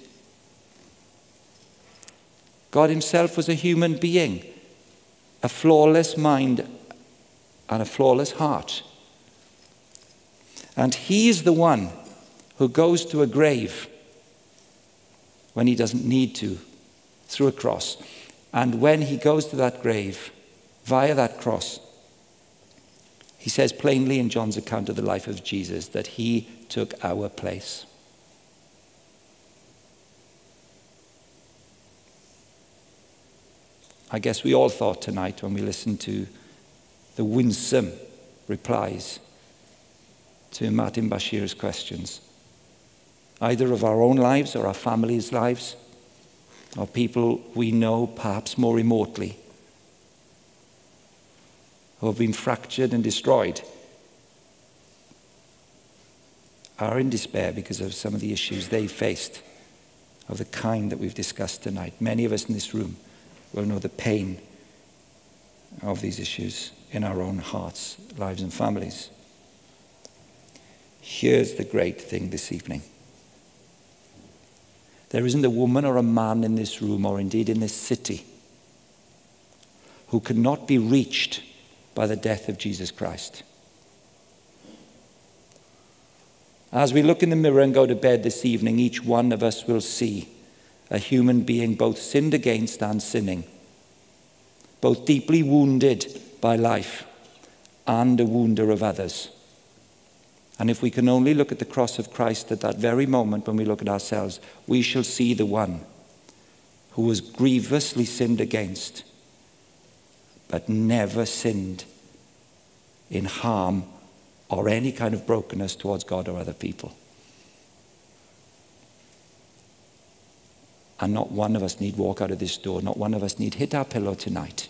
God himself was a human being, a flawless mind and a flawless heart. And he is the one who goes to a grave when he doesn't need to, through a cross. And when he goes to that grave, via that cross, he says plainly in John's account of the life of Jesus that he took our place. I guess we all thought tonight when we listened to the winsome replies to Martin Bashir's questions, either of our own lives or our families' lives, or people we know perhaps more remotely, who have been fractured and destroyed, are in despair because of some of the issues they faced, of the kind that we've discussed tonight. Many of us in this room will know the pain of these issues in our own hearts, lives and families. Here's the great thing this evening. There isn't a woman or a man in this room, or indeed in this city, who cannot be reached by the death of Jesus Christ. As we look in the mirror and go to bed this evening, each one of us will see a human being both sinned against and sinning, both deeply wounded by life and a wounder of others. And if we can only look at the cross of Christ at that very moment when we look at ourselves, we shall see the one who was grievously sinned against, but never sinned in harm or any kind of brokenness towards God or other people. And not one of us need walk out of this door, not one of us need hit our pillow tonight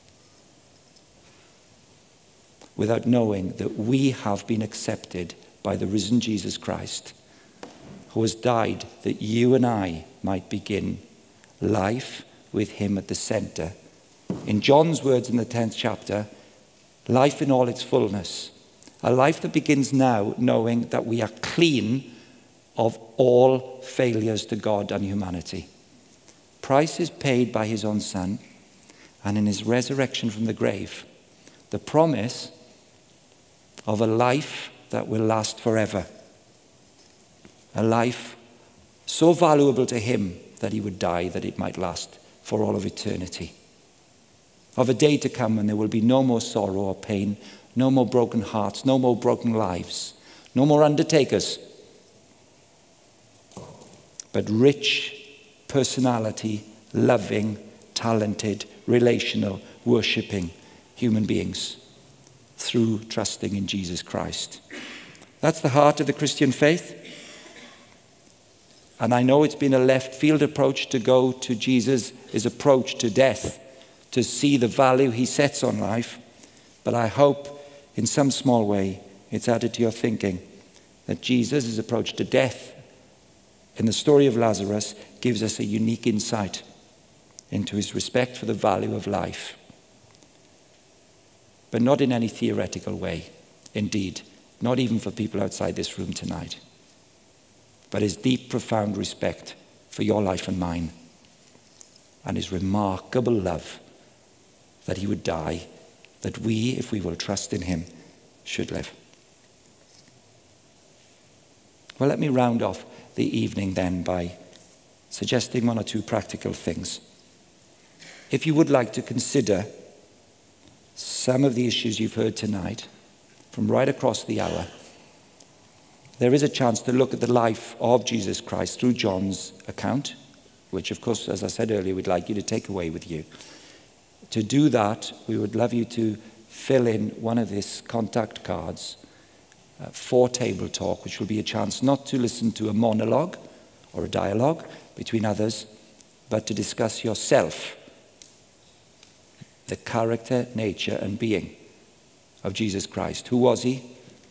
without knowing that we have been accepted by the risen Jesus Christ, who has died that you and I might begin life with him at the center. In John's words in the tenth chapter, life in all its fullness. A life that begins now knowing that we are clean of all failures to God and humanity. Price is paid by his own son, and in his resurrection from the grave, the promise of a life that will last forever. A life so valuable to him that he would die that it might last for all of eternity. Of a day to come when there will be no more sorrow or pain, no more broken hearts, no more broken lives, no more undertakers, but rich personality, loving, talented, relational, worshipping human beings through trusting in Jesus Christ. That's the heart of the Christian faith. And I know it's been a left field approach to go to Jesus' his approach to death, to see the value he sets on life. But I hope in some small way it's added to your thinking that Jesus' approach to death in the story of Lazarus gives us a unique insight into his respect for the value of life. But not in any theoretical way, indeed, not even for people outside this room tonight. But his deep, profound respect for your life and mine, and his remarkable love that he would die, that we, if we will trust in him, should live. Well, let me round off the evening then by suggesting one or two practical things. if you would like to consider some of the issues you've heard tonight from right across the hour, there is a chance to look at the life of Jesus Christ through John's account, which, of course, as I said earlier, we'd like you to take away with you. To do that, we would love you to fill in one of these contact cards uh, for Table Talk, which will be a chance not to listen to a monologue or a dialogue between others, but to discuss yourself, the character, nature, and being of Jesus Christ. Who was he?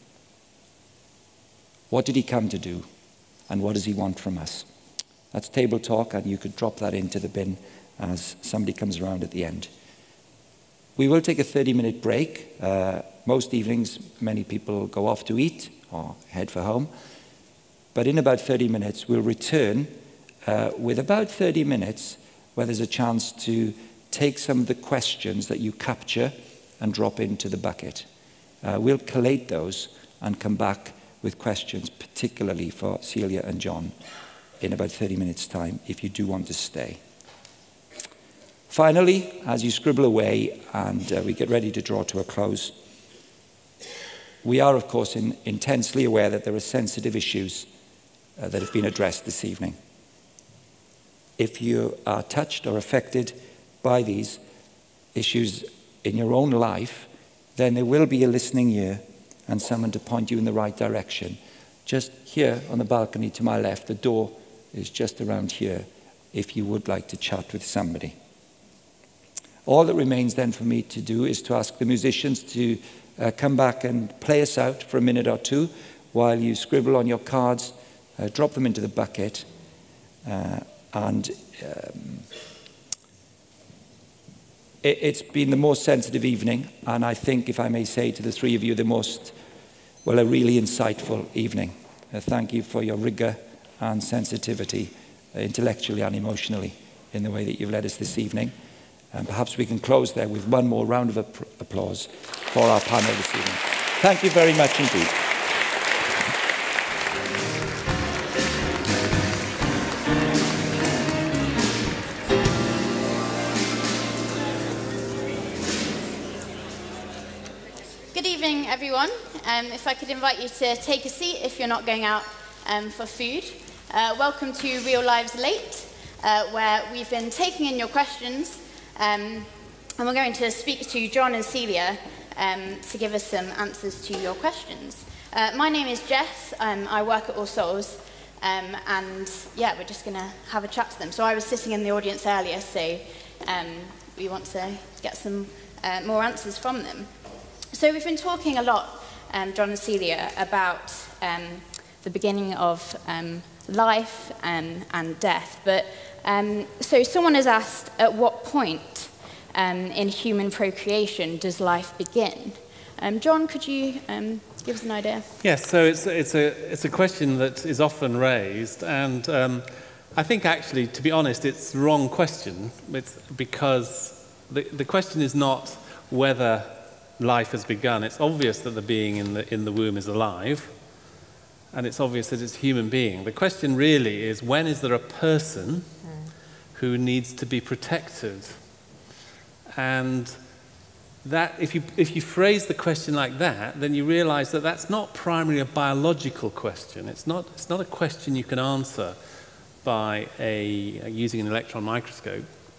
What did he come to do? And what does he want from us? That's Table Talk, and you could drop that into the bin as somebody comes around at the end. We will take a thirty-minute break. Uh, most evenings, many people go off to eat or head for home. But in about thirty minutes, we'll return uh, with about thirty minutes where there's a chance to take some of the questions that you capture and drop into the bucket. Uh, we'll collate those and come back with questions, particularly for Celia and John, in about thirty minutes' time, if you do want to stay. Finally, as you scribble away and uh, we get ready to draw to a close, we are, of course, in, intensely aware that there are sensitive issues uh, that have been addressed this evening. If you are touched or affected by these issues in your own life, then there will be a listening ear and someone to point you in the right direction. Just here on the balcony to my left, the door is just around here if you would like to chat with somebody. All that remains then for me to do is to ask the musicians to uh, come back and play us out for a minute or two while you scribble on your cards, uh, drop them into the bucket, uh, and um, it, it's been the most sensitive evening, and I think, if I may say to the three of you, the most, well, a really insightful evening. Uh, thank you for your rigor and sensitivity, uh, intellectually and emotionally, in the way that you've led us this evening. And perhaps we can close there with one more round of applause for our panel this evening. Thank you very much indeed. Good evening, everyone. Um, if I could invite you to take a seat if you're not going out um, for food. Uh, welcome to Real Lives Late, uh, where we've been taking in your questions. Um, and we're going to speak to John and Celia um, to give us some answers to your questions. Uh, my name is Jess. Um, I work at All Souls. Um, and yeah, we're just going to have a chat to them. So I was sitting in the audience earlier, so um, we want to get some uh, more answers from them. So we've been talking a lot, um, John and Celia, about um, the beginning of um, life and, and death. But Um, so someone has asked, at what point um, in human procreation does life begin? Um, John, could you um, give us an idea? Yes, so it's, it's, a, it's a question that is often raised, and um, I think actually, to be honest, it's the wrong question. It's because the, the question is not whether life has begun. It's obvious that the being in the, in the womb is alive, and it's obvious that it's a human being. The question really is, when is there a person who needs to be protected? And that, if you, if you phrase the question like that, then you realize that that's not primarily a biological question. It's not, it's not a question you can answer by a, using an electron microscope.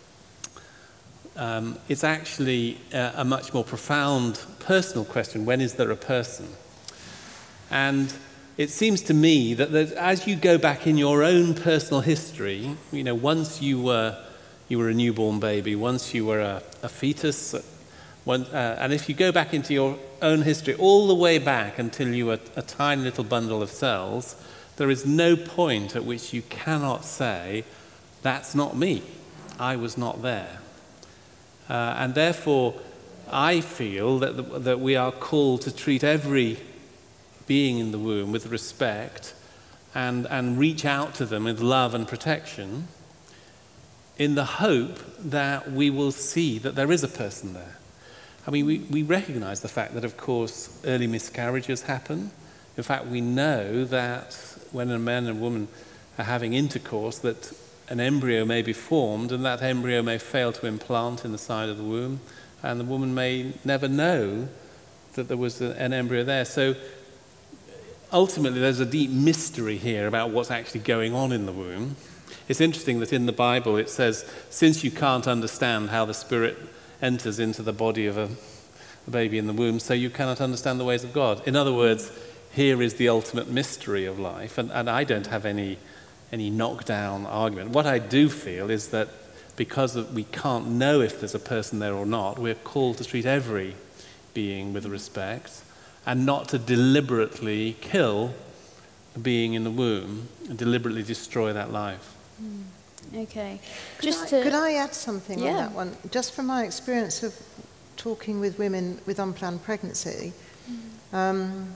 Um, it's actually a, a much more profound personal question. When is there a person? And it seems to me that as you go back in your own personal history, you know, once you were, you were a newborn baby, once you were a, a fetus, one, uh, and if you go back into your own history all the way back until you were a tiny little bundle of cells, there is no point at which you cannot say, that's not me, I was not there. Uh, and therefore, I feel that, the, that we are called to treat every being in the womb with respect and, and reach out to them with love and protection in the hope that we will see that there is a person there. I mean, we, we recognize the fact that, of course, early miscarriages happen. In fact, we know that when a man and woman are having intercourse, that an embryo may be formed, and that embryo may fail to implant in the side of the womb, and the woman may never know that there was a, an embryo there. So ultimately, there's a deep mystery here about what's actually going on in the womb. It's interesting that in the Bible it says, since you can't understand how the Spirit enters into the body of a, a baby in the womb, so you cannot understand the ways of God. In other words, here is the ultimate mystery of life, and, and I don't have any, any knockdown argument. What I do feel is that because of, we can't know if there's a person there or not, we're called to treat every being with respect, and not to deliberately kill a being in the womb and deliberately destroy that life. Mm. Okay. Could, Just I, to... could I add something yeah. on that one? Just from my experience of talking with women with unplanned pregnancy, mm. um,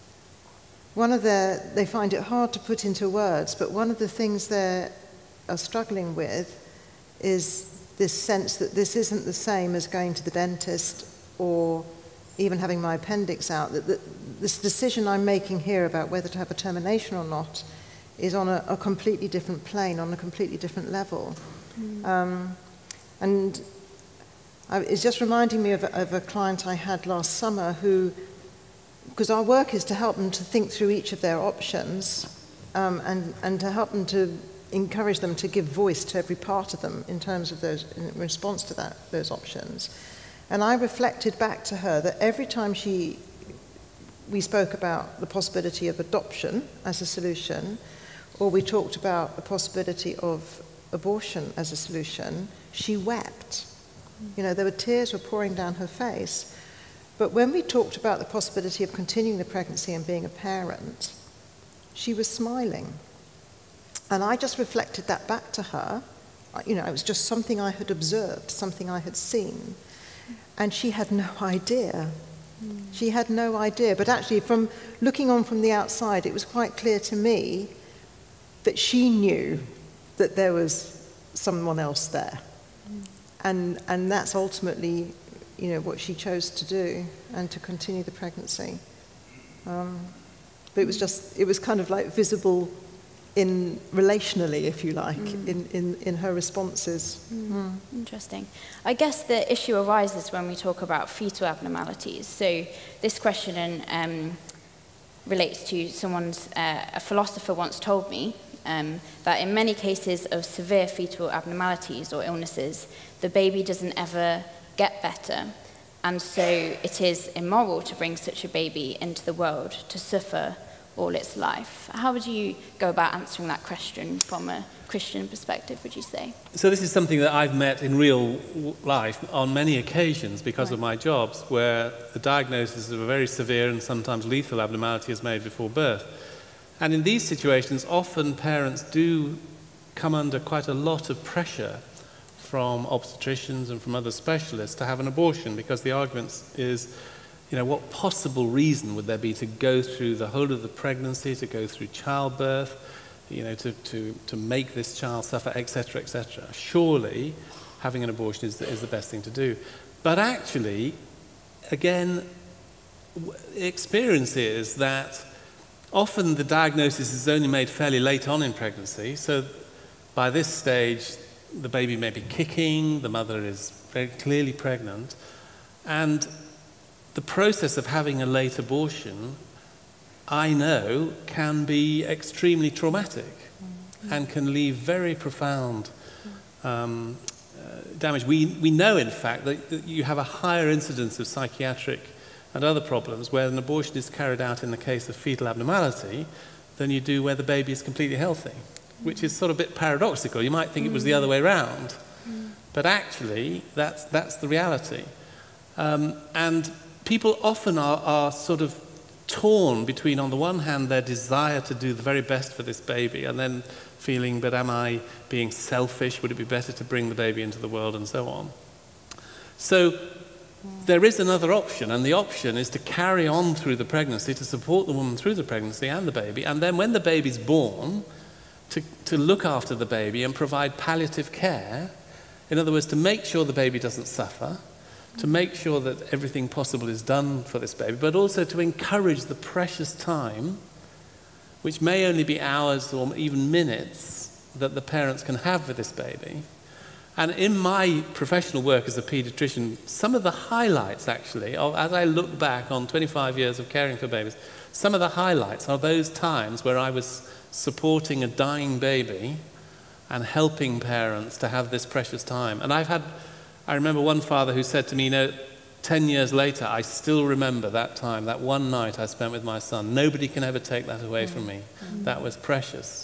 one of the, they find it hard to put into words, but one of the things they are struggling with is this sense that this isn't the same as going to the dentist or even having my appendix out, that, that this decision I'm making here about whether to have a termination or not is on a, a completely different plane, on a completely different level. Mm. Um, and I, it's just reminding me of, of a client I had last summer who, because our work is to help them to think through each of their options um, and, and to help them to encourage them to give voice to every part of them in terms of those, in response to that, those options. And I reflected back to her that every time she, we spoke about the possibility of adoption as a solution, or we talked about the possibility of abortion as a solution, she wept. You know, there were tears were pouring down her face. But when we talked about the possibility of continuing the pregnancy and being a parent, she was smiling. And I just reflected that back to her. You know, it was just something I had observed, something I had seen. And she had no idea. Mm. She had no idea. But actually, from looking on from the outside, it was quite clear to me that she knew that there was someone else there. Mm. And, and that's ultimately, you know, what she chose to do, and to continue the pregnancy. Um, but it was just, it was kind of like visible in relationally, if you like, mm. in, in, in her responses. Mm. Mm. Interesting. I guess the issue arises when we talk about fetal abnormalities. So this question um, relates to someone's, uh, a philosopher once told me um, that in many cases of severe fetal abnormalities or illnesses, the baby doesn't ever get better. And so it is immoral to bring such a baby into the world to suffer all its life. How would you go about answering that question from a Christian perspective, would you say? So this is something that I've met in real life on many occasions because right. of my jobs, where the diagnosis of a very severe and sometimes lethal abnormality is made before birth. And in these situations, often parents do come under quite a lot of pressure from obstetricians and from other specialists to have an abortion, because the argument is, you know, what possible reason would there be to go through the whole of the pregnancy, to go through childbirth, you know, to, to, to make this child suffer, et cetera, et cetera. Surely, having an abortion is the, is the best thing to do. But actually, again, experience is that often the diagnosis is only made fairly late on in pregnancy. So by this stage, the baby may be kicking, the mother is very clearly pregnant, and the process of having a late abortion, I know, can be extremely traumatic mm-hmm. and can leave very profound um, uh, damage. We, we know, in fact, that, that you have a higher incidence of psychiatric and other problems where an abortion is carried out in the case of fetal abnormality than you do where the baby is completely healthy, mm-hmm. which is sort of a bit paradoxical. You might think mm-hmm. it was the other way around, mm-hmm. but actually that's, that's the reality. Um, and people often are, are sort of torn between, on the one hand, their desire to do the very best for this baby, and then feeling, but am I being selfish? Would it be better to bring the baby into the world, and so on? So there is another option, and the option is to carry on through the pregnancy, to support the woman through the pregnancy and the baby, and then when the baby's born, to, to look after the baby and provide palliative care. In other words, to make sure the baby doesn't suffer, to make sure that everything possible is done for this baby, but also to encourage the precious time, which may only be hours or even minutes, that the parents can have with this baby. And in my professional work as a paediatrician, some of the highlights, actually, of, as I look back on twenty-five years of caring for babies, some of the highlights are those times where I was supporting a dying baby and helping parents to have this precious time. And I've had, I remember one father who said to me, you know, ten years later, I still remember that time, that one night I spent with my son. Nobody can ever take that away from me. Mm. That was precious.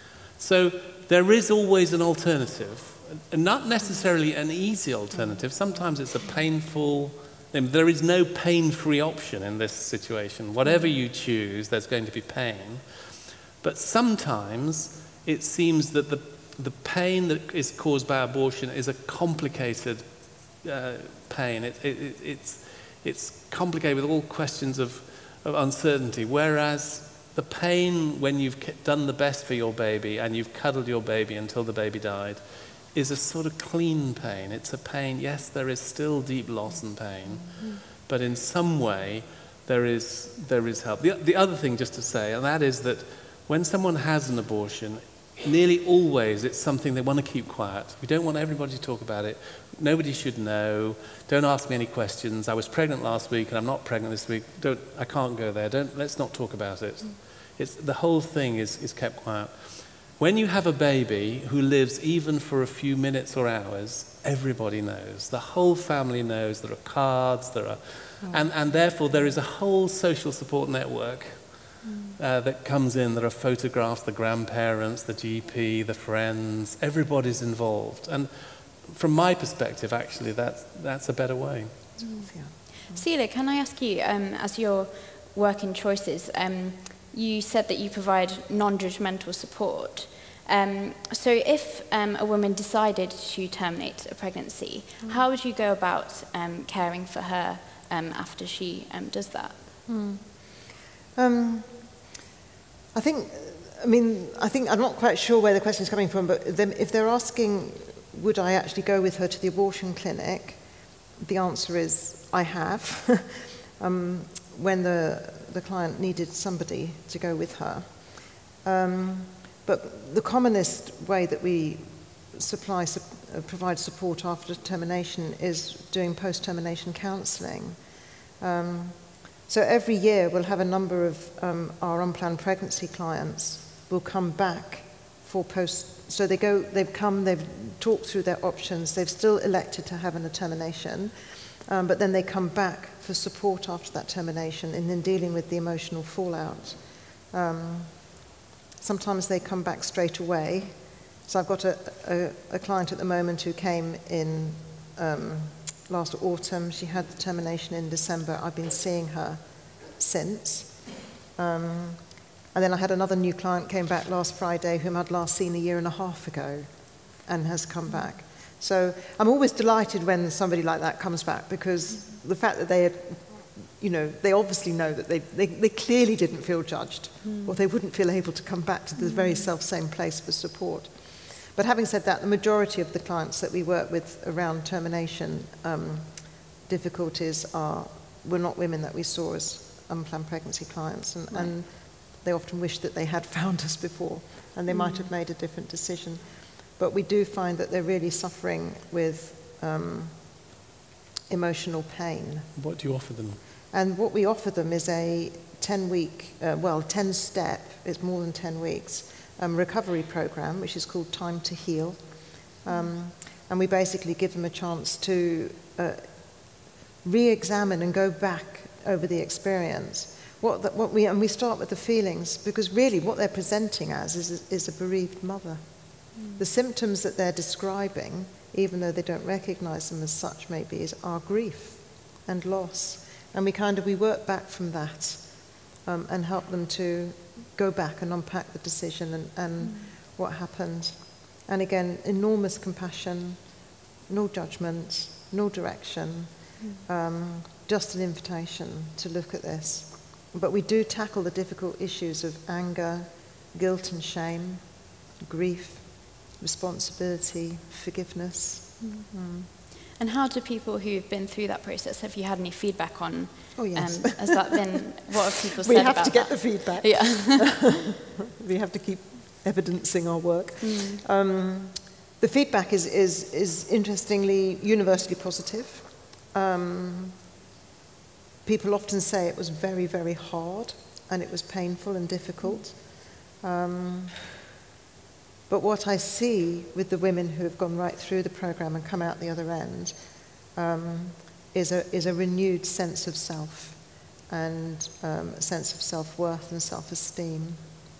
So there is always an alternative. Not necessarily an easy alternative. Sometimes it's a painful, there is no pain-free option in this situation. Whatever you choose, there's going to be pain. But sometimes it seems that the, the pain that is caused by abortion is a complicated uh, pain. It, it, it's, it's complicated with all questions of, of uncertainty, whereas the pain when you've done the best for your baby and you've cuddled your baby until the baby died is a sort of clean pain. It's a pain, yes, there is still deep loss and pain, mm-hmm. but in some way there is, there is help. The, the other thing just to say, and that is that when someone has an abortion, nearly always it's something they want to keep quiet. We don't want everybody to talk about it. Nobody should know. Don't ask me any questions. I was pregnant last week and I'm not pregnant this week. Don't, I can't go there. Don't, let's not talk about it. Mm. It's, the whole thing is, is kept quiet. When you have a baby who lives even for a few minutes or hours, everybody knows. The whole family knows. There are cards, there are, mm. and, and therefore there is a whole social support network mm. uh, that comes in. There are photographs, the grandparents, the G P, the friends, everybody's involved. And from my perspective, actually, that's, that's a better way. Mm. Yeah. Celia, can I ask you, um, as your work in Choices, um, you said that you provide non-judgmental support. Um, so if um, a woman decided to terminate a pregnancy, mm. how would you go about um, caring for her um, after she um, does that? Mm. Um, I think, I mean, I think, I'm not quite sure where the question is coming from, but them, if they're asking, would I actually go with her to the abortion clinic, the answer is, I have. um, when the, the client needed somebody to go with her. Um, but the commonest way that we supply, su uh, provide support after termination is doing post-termination counselling. Um, so every year we'll have a number of um, our unplanned pregnancy clients will come back for post, so they go, they've come, they've talked through their options, they've still elected to have a termination, um, but then they come back for support after that termination and in dealing with the emotional fallout. Um, sometimes they come back straight away. So I've got a, a, a client at the moment who came in um, last autumn. She had the termination in December. I've been seeing her since. Um, and then I had another new client came back last Friday whom I'd last seen a year and a half ago and has come back. So I'm always delighted when somebody like that comes back because the fact that they had, you know, they obviously know that they, they, they clearly didn't feel judged mm. or they wouldn't feel able to come back to the very self-same place for support. But having said that, the majority of the clients that we work with around termination um, difficulties are, were not women that we saw as unplanned pregnancy clients and, right. and they often wish that they had found us before and they mm. might have made a different decision. But we do find that they're really suffering with um, emotional pain. What do you offer them? And what we offer them is a ten-week, uh, well, ten-step, it's more than ten weeks, um, recovery program, which is called Time to Heal. Um, and we basically give them a chance to uh, re-examine and go back over the experience. What, the, what we, and we start with the feelings, because really what they're presenting as is, is a bereaved mother. The symptoms that they're describing, even though they don't recognize them as such maybe, is our grief and loss. And we kind of, we work back from that um, and help them to go back and unpack the decision and, and mm. what happened. And again, enormous compassion, no judgment, no direction, mm. um, just an invitation to look at this. But we do tackle the difficult issues of anger, guilt and shame, grief, responsibility, forgiveness. Mm. Mm. And how do people who've been through that process, have you had any feedback on? Oh, yes. Um, has that been, what have people said we have about to get that? the feedback. Yeah. We have to keep evidencing our work. Mm. Um, the feedback is, is, is interestingly universally positive. Um, people often say it was very, very hard and it was painful and difficult. Um, but what I see with the women who have gone right through the program and come out the other end um, is, a, is a renewed sense of self and um, a sense of self-worth and self-esteem.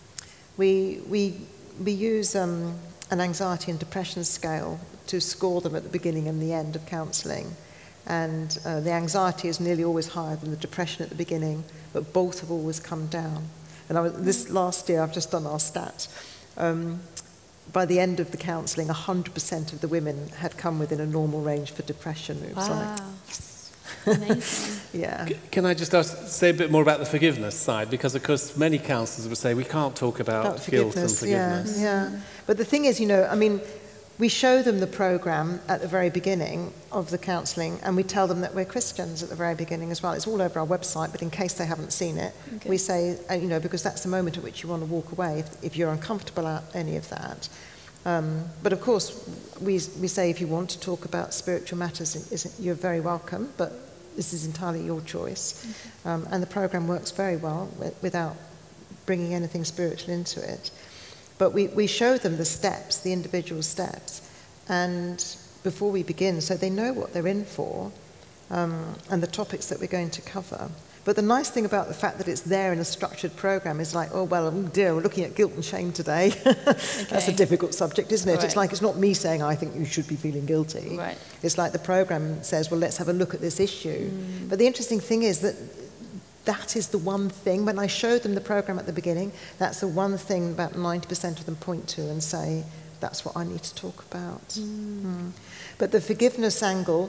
We, we, we use um, an anxiety and depression scale to score them at the beginning and the end of counselling. And uh, the anxiety is nearly always higher than the depression at the beginning, but both have always come down. And I was, this last year, I've just done our stats. Um, by the end of the counselling, one hundred percent of the women had come within a normal range for depression. It was Wow. like, Amazing. yeah. C- Can I just ask, say a bit more about the forgiveness side? Because, of course, many counsellors would say we can't talk about, About guilt and forgiveness, forgiveness. Yeah, yeah. But the thing is, you know, I mean, we show them the program at the very beginning of the counselling, and we tell them that we're Christians at the very beginning as well. It's all over our website, but in case they haven't seen it, Okay. we say, uh, you know, because that's the moment at which you want to walk away if, if you're uncomfortable at any of that. Um, but of course, we, we say if you want to talk about spiritual matters, is, you're very welcome, but this is entirely your choice. Okay. Um, and the program works very well w- without bringing anything spiritual into it. But we, we show them the steps, the individual steps, and before we begin, so they know what they're in for um, and the topics that we're going to cover. But the nice thing about the fact that it's there in a structured program is like, oh, well, oh dear, we're looking at guilt and shame today. That's a difficult subject, isn't it? Right. It's like it's not me saying I think you should be feeling guilty. Right. It's like the program says, well, let's have a look at this issue. Mm. But the interesting thing is that that is the one thing, when I showed them the program at the beginning, that's the one thing about ninety percent of them point to and say, that's what I need to talk about. Mm. Mm. But the forgiveness angle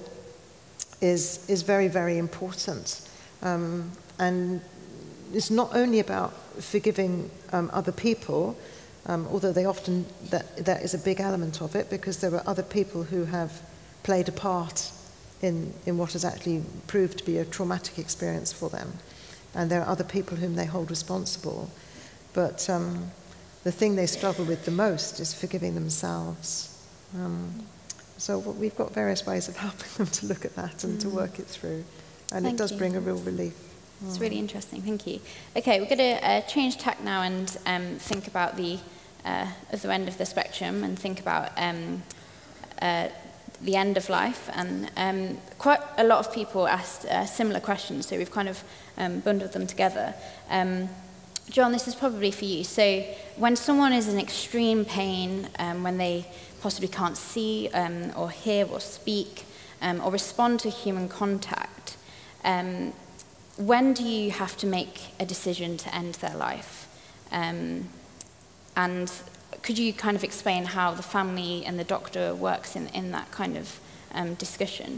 is, is very, very important. Um, and it's not only about forgiving um, other people, um, although they often, that, that is a big element of it, because there are other people who have played a part in, in what has actually proved to be a traumatic experience for them. And there are other people whom they hold responsible. But um, the thing they struggle with the most is forgiving themselves. Um, so we've got various ways of helping them to look at that and mm. to work it through. And Thank it does you. bring a real relief. It's really interesting, thank you. Okay, we're going to uh, change tack now and um, think about the uh, other end of the spectrum and think about um, uh, the end of life. And um, quite a lot of people asked uh, similar questions, so we've kind of um, bundled them together. Um, John, this is probably for you. So when someone is in extreme pain, um, when they possibly can't see um, or hear or speak um, or respond to human contact, um, when do you have to make a decision to end their life? Um, and could you kind of explain how the family and the doctor works in, in that kind of um, discussion?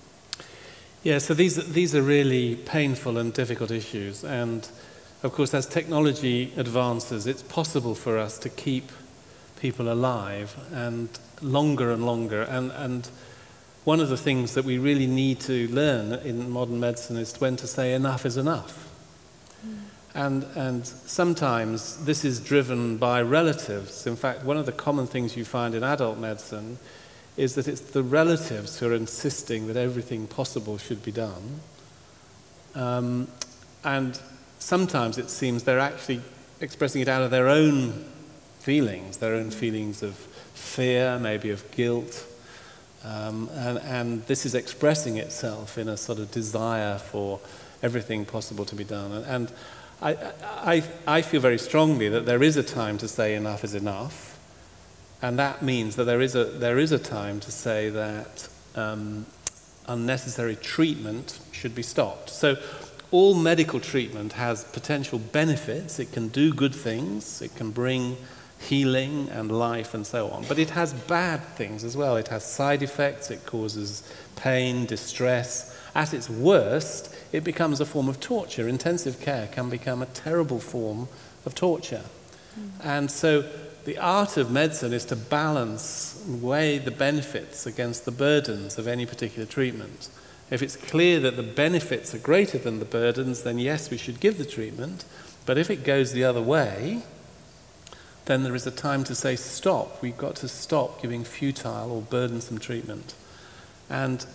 Yeah, so these, these are really painful and difficult issues. And of course, as technology advances, it's possible for us to keep people alive and longer and longer. And, and one of the things that we really need to learn in modern medicine is when to say enough is enough. Mm. And, and sometimes this is driven by relatives. In fact, one of the common things you find in adult medicine is that it's the relatives who are insisting that everything possible should be done. Um, and sometimes it seems they're actually expressing it out of their own feelings, their own feelings of fear, maybe of guilt. Um, and, and this is expressing itself in a sort of desire for everything possible to be done. And, and I, I, I feel very strongly that there is a time to say enough is enough. And that means that there is a, there is a time to say that um, unnecessary treatment should be stopped. So all medical treatment has potential benefits. It can do good things. It can bring healing and life and so on. But it has bad things as well. It has side effects. It causes pain, distress. At its worst, it becomes a form of torture. Intensive care can become a terrible form of torture. Mm. And so the art of medicine is to balance and weigh the benefits against the burdens of any particular treatment. If it's clear that the benefits are greater than the burdens, then yes, we should give the treatment. But if it goes the other way, then there is a time to say stop. We've got to stop giving futile or burdensome treatment. And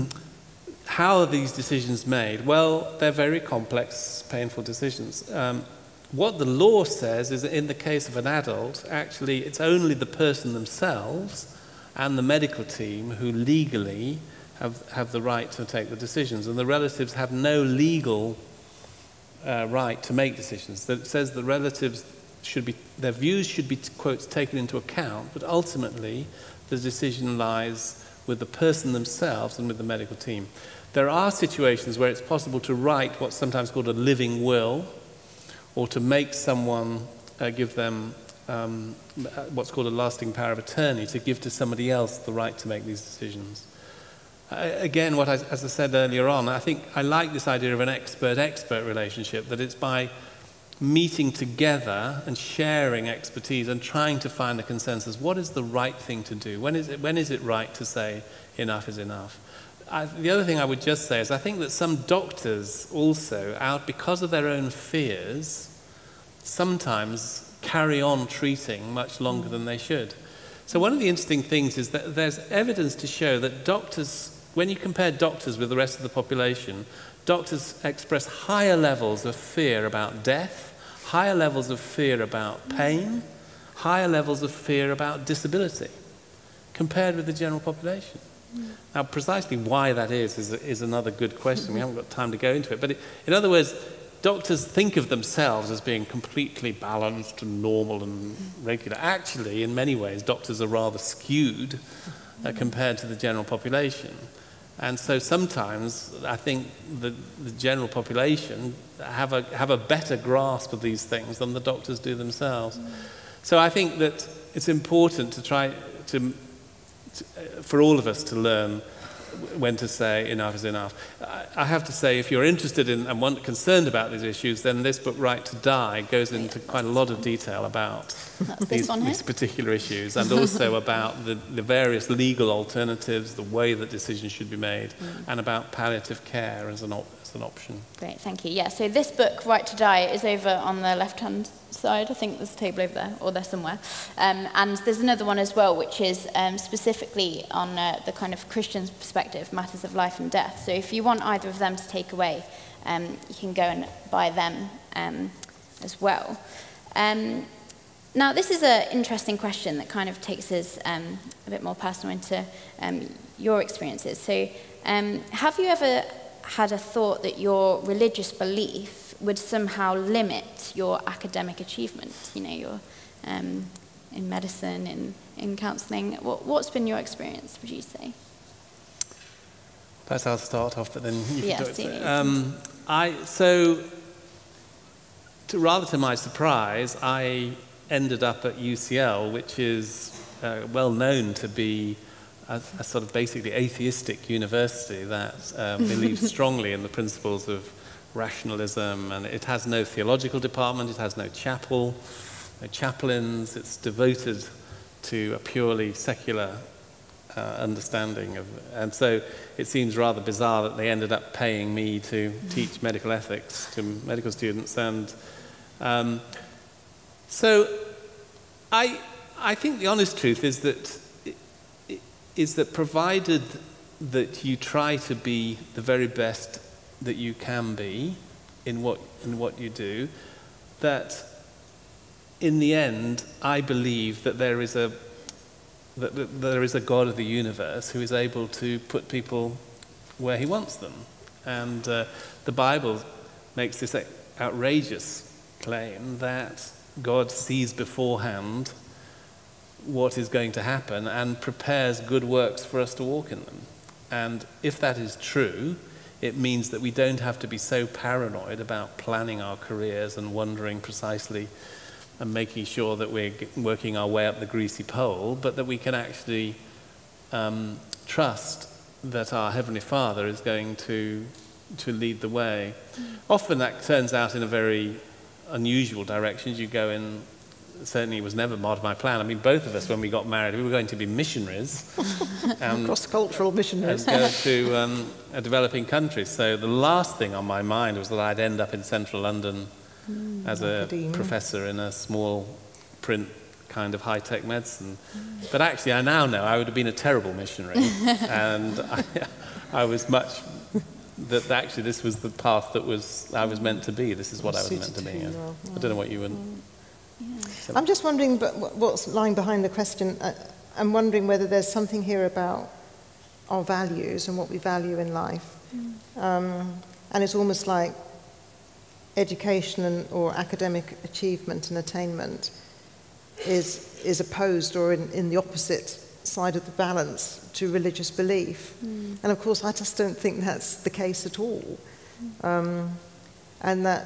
how are these decisions made? Well, they're very complex, painful decisions. Um, what the law says is that in the case of an adult, actually it's only the person themselves and the medical team who legally have, have the right to take the decisions, and the relatives have no legal uh, right to make decisions. That says the relatives should be, their views should be, quotes, taken into account, but ultimately the decision lies with the person themselves and with the medical team. There are situations where it's possible to write what's sometimes called a living will, or to make someone uh, give them um, what's called a lasting power of attorney, to give to somebody else the right to make these decisions. Uh, again, what I, as I said earlier on, I think I like this idea of an expert-expert relationship, that it's by meeting together and sharing expertise and trying to find a consensus. What is the right thing to do? When is it, when is it right to say enough is enough? I, the other thing I would just say is I think that some doctors also, out because of their own fears, sometimes carry on treating much longer than they should. So one of the interesting things is that there's evidence to show that doctors, when you compare doctors with the rest of the population, doctors express higher levels of fear about death, higher levels of fear about pain, higher levels of fear about disability, compared with the general population. Mm. Now, precisely why that is, is, is another good question. Mm-hmm. We haven't got time to go into it. But it, in other words, doctors think of themselves as being completely balanced and normal and regular. Actually, in many ways, doctors are rather skewed uh, compared to the general population. And so sometimes I think the, the general population have a, have a better grasp of these things than the doctors do themselves. Mm. So I think that it's important to try to, to, for all of us to learn when to say enough is enough. I, I have to say, if you're interested in and want, concerned about these issues, then this book, Right to Die, goes into quite a lot of detail about these, these particular issues, and also about the, the various legal alternatives, the way that decisions should be made, mm. and about palliative care as an, op as an option. Great, thank you. Yeah, so this book, Right to Die, is over on the left-hand side. I think there's a table over there, or there somewhere. Um, and there's another one as well, which is um, specifically on uh, the kind of Christian perspective, matters of life and death. So if you want either of them to take away, um, you can go and buy them um, as well. Um, now, this is an interesting question that kind of takes us um, a bit more personal into um, your experiences. So um, have you ever had a thought that your religious belief would somehow limit your academic achievement? You know, your, um, in medicine, in, in counselling. What, what's been your experience, would you say? Perhaps I'll start off, but then you yeah, can do it. Um, I, so, to, rather to my surprise, I ended up at U C L, which is uh, well known to be a, a sort of basically atheistic university that uh, believes strongly in the principles of rationalism, and it has no theological department, it has no chapel, no chaplains, it's devoted to a purely secular uh, understanding of, and so it seems rather bizarre that they ended up paying me to teach medical ethics to medical students. And um, so I, I think the honest truth is that is that provided that you try to be the very best that you can be in what, in what you do, that in the end, I believe that there is a that, that there is a God of the universe who is able to put people where he wants them. And uh, the Bible makes this outrageous claim that God sees beforehand what is going to happen and prepares good works for us to walk in them. And if that is true, it means that we don't have to be so paranoid about planning our careers and wondering precisely and making sure that we're working our way up the greasy pole, but that we can actually um, trust that our Heavenly Father is going to, to lead the way. Mm. Often that turns out in a very unusual direction. You go in, certainly it was never part of my plan. I mean, both of us, when we got married, we were going to be missionaries. um, Cross-cultural missionaries. And go to um, a developing country. So the last thing on my mind was that I'd end up in central London mm, as a academia. professor in a small print kind of high-tech medicine. But actually, I now know I would have been a terrible missionary, and I, I was much, that actually this was the path that was I was meant to be. This is what I was meant to be. Yeah. I don't know what you would... Yeah. So. I'm just wondering but what's lying behind the question. I'm wondering whether there's something here about our values and what we value in life. Mm. Um, and it's almost like education and, or academic achievement and attainment is, is opposed or in, in the opposite side of the balance to religious belief. Mm. And of course, I just don't think that's the case at all. Mm. Um, and that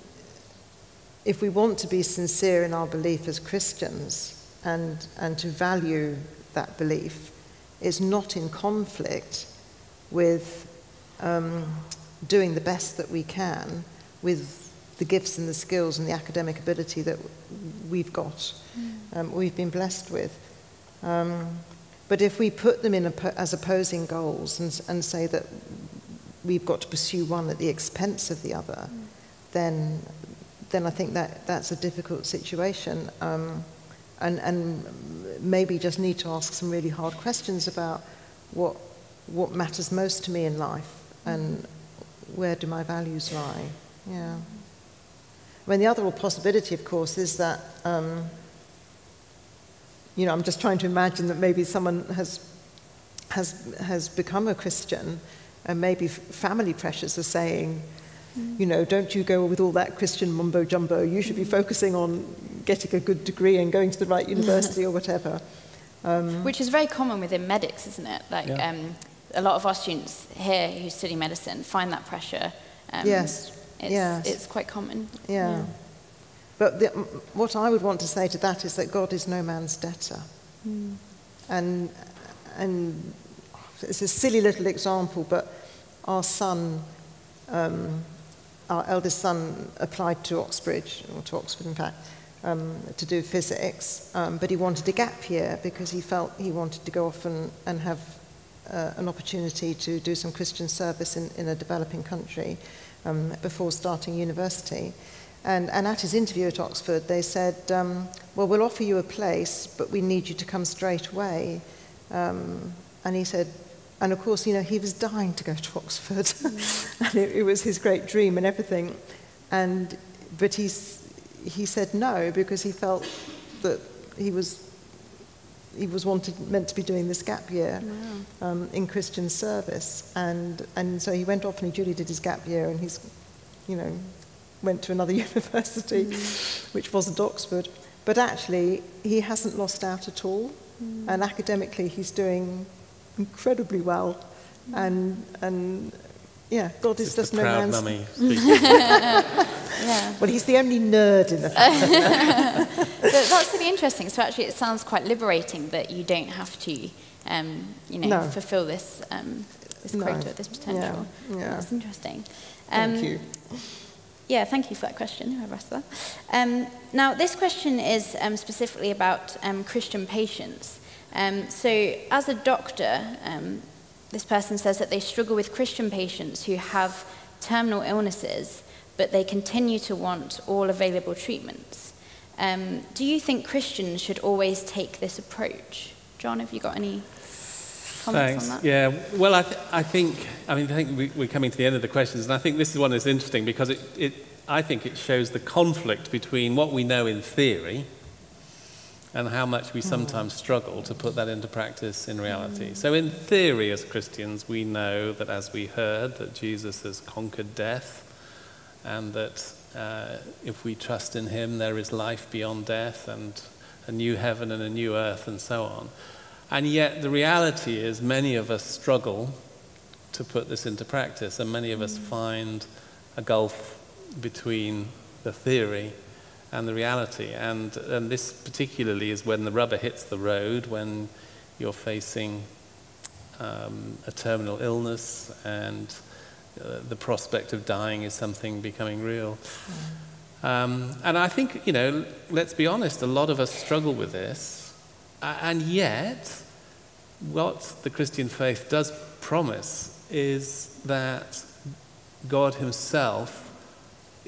if we want to be sincere in our belief as Christians and, and to value that belief, it's not in conflict with um, doing the best that we can with the gifts and the skills and the academic ability that we've got, um, we've been blessed with. Um, but if we put them in a, as opposing goals and, and say that we've got to pursue one at the expense of the other, mm. then then I think that that's a difficult situation, um, and, and maybe just need to ask some really hard questions about what what matters most to me in life and where do my values lie. Yeah. I mean, the other possibility, of course, is that um, you know, I'm just trying to imagine that maybe someone has has has become a Christian, and maybe family pressures are saying, you know, don't you go with all that Christian mumbo jumbo. You should be focusing on getting a good degree and going to the right university or whatever. Um, Which is very common within medics, isn't it? Like yeah. um, a lot of our students here who study medicine find that pressure. Um, yes. It's, yes. It's quite common. Yeah. yeah. But the, what I would want to say to that is that God is no man's debtor. Mm. And, and it's a silly little example, but our son... Um, Our eldest son applied to Oxbridge, or to Oxford in fact, um, to do physics, um, but he wanted a gap year because he felt he wanted to go off and, and have uh, an opportunity to do some Christian service in, in a developing country um, before starting university. And, and at his interview at Oxford, they said, um, well, we'll offer you a place, but we need you to come straight away. Um, and he said, and of course, you know, he was dying to go to Oxford. Mm. And it, it was his great dream and everything. And, but he's, he said no because he felt that he was, he was wanted, meant to be doing this gap year wow. um, in Christian service. And, and so he went off and he duly did his gap year and he's, you know, went to another university, mm. which wasn't Oxford. But actually, he hasn't lost out at all. Mm. And academically, he's doing incredibly well, and and yeah, God is just no man's. Proud mummy. Yeah. Well, he's the only nerd in the family. But that's really interesting. So actually, it sounds quite liberating that you don't have to, um, you know, no. fulfill this um, this no. quota, this potential. Yeah. Yeah. That's interesting. Um, Thank you. Yeah, thank you for that question, whoever asked that. Um, now, this question is um, specifically about um, Christian patients. Um, so, as a doctor, um, this person says that they struggle with Christian patients who have terminal illnesses, but they continue to want all available treatments. Um, do you think Christians should always take this approach? John, have you got any comments Thanks. on that? Yeah, well, I, th I think, I mean, I think we, we're coming to the end of the questions, and I think this is one that's interesting because it, it, I think it shows the conflict between what we know in theory and how much we sometimes struggle to put that into practice in reality. So in theory, as Christians, we know that, as we heard, that Jesus has conquered death, and that uh, if we trust in him, there is life beyond death, and a new heaven and a new earth, and so on. And yet the reality is many of us struggle to put this into practice, and many of us find a gulf between the theory and the reality. And, and this particularly is when the rubber hits the road, when you're facing um, a terminal illness and uh, the prospect of dying is something becoming real. Mm. Um, and I think, you know, let's be honest, a lot of us struggle with this. Uh, and yet, what the Christian faith does promise is that God himself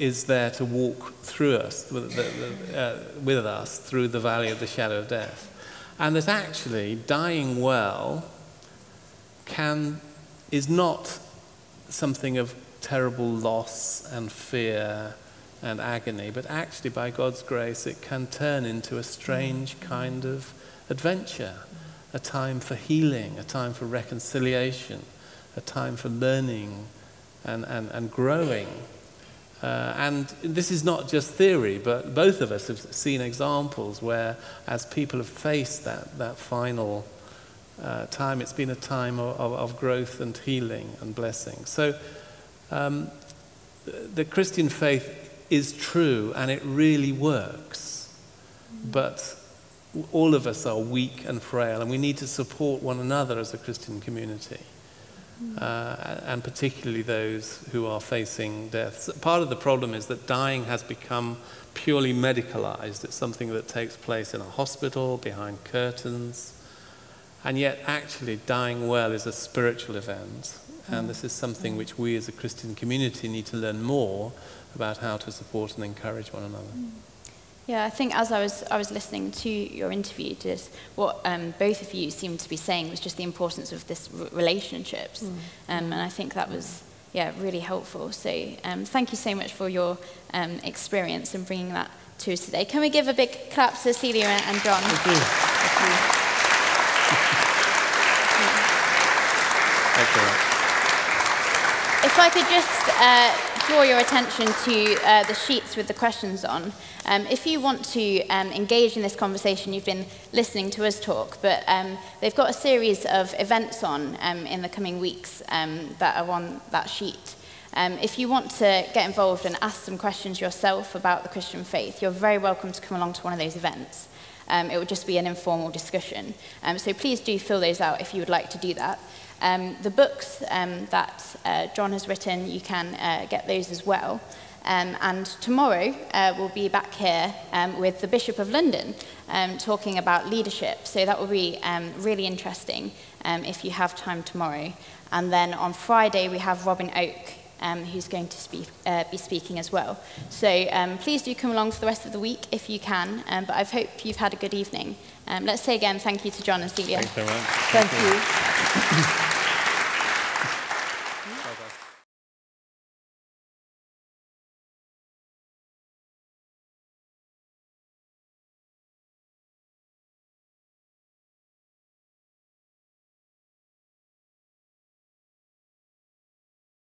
is there to walk through us, with, the, the, uh, with us, through the valley of the shadow of death. And that actually dying well can, is not something of terrible loss and fear and agony, but actually by God's grace it can turn into a strange kind of adventure, a time for healing, a time for reconciliation, a time for learning and, and, and growing. Uh, and this is not just theory, but both of us have seen examples where, as people have faced that, that final uh, time, it's been a time of, of, of growth and healing and blessing. So um, the Christian faith is true and it really works. But all of us are weak and frail, and we need to support one another as a Christian community. Uh, and particularly those who are facing death. Part of the problem is that dying has become purely medicalized. It's something that takes place in a hospital, behind curtains. And yet actually dying well is a spiritual event. And this is something which we as a Christian community need to learn more about how to support and encourage one another. Yeah, I think as I was I was listening to your interview, just what um, both of you seemed to be saying was just the importance of this r relationships, mm. um, and I think that was yeah really helpful. So um, thank you so much for your um, experience and bringing that to us today. Can we give a big clap to Celia and John? Thank you. Thank you. Thank you. If I could just uh, draw your attention to uh, the sheets with the questions on. Um, if you want to um, engage in this conversation, you've been listening to us talk, but um, they've got a series of events on um, in the coming weeks um, that are on that sheet. Um, if you want to get involved and ask some questions yourself about the Christian faith, you're very welcome to come along to one of those events. Um, it would just be an informal discussion. Um, so please do fill those out if you would like to do that. Um, the books um, that uh, John has written, you can uh, get those as well. Um, and tomorrow uh, we'll be back here um, with the Bishop of London um, talking about leadership. So that will be um, really interesting um, if you have time tomorrow. And then on Friday we have Robin Oak, um, who's going to speak, uh, be speaking as well. So um, please do come along for the rest of the week if you can. Um, but I hope you've had a good evening. Um, let's say again thank you to John and Celia. Thanks very much. Thank, Thank you. you.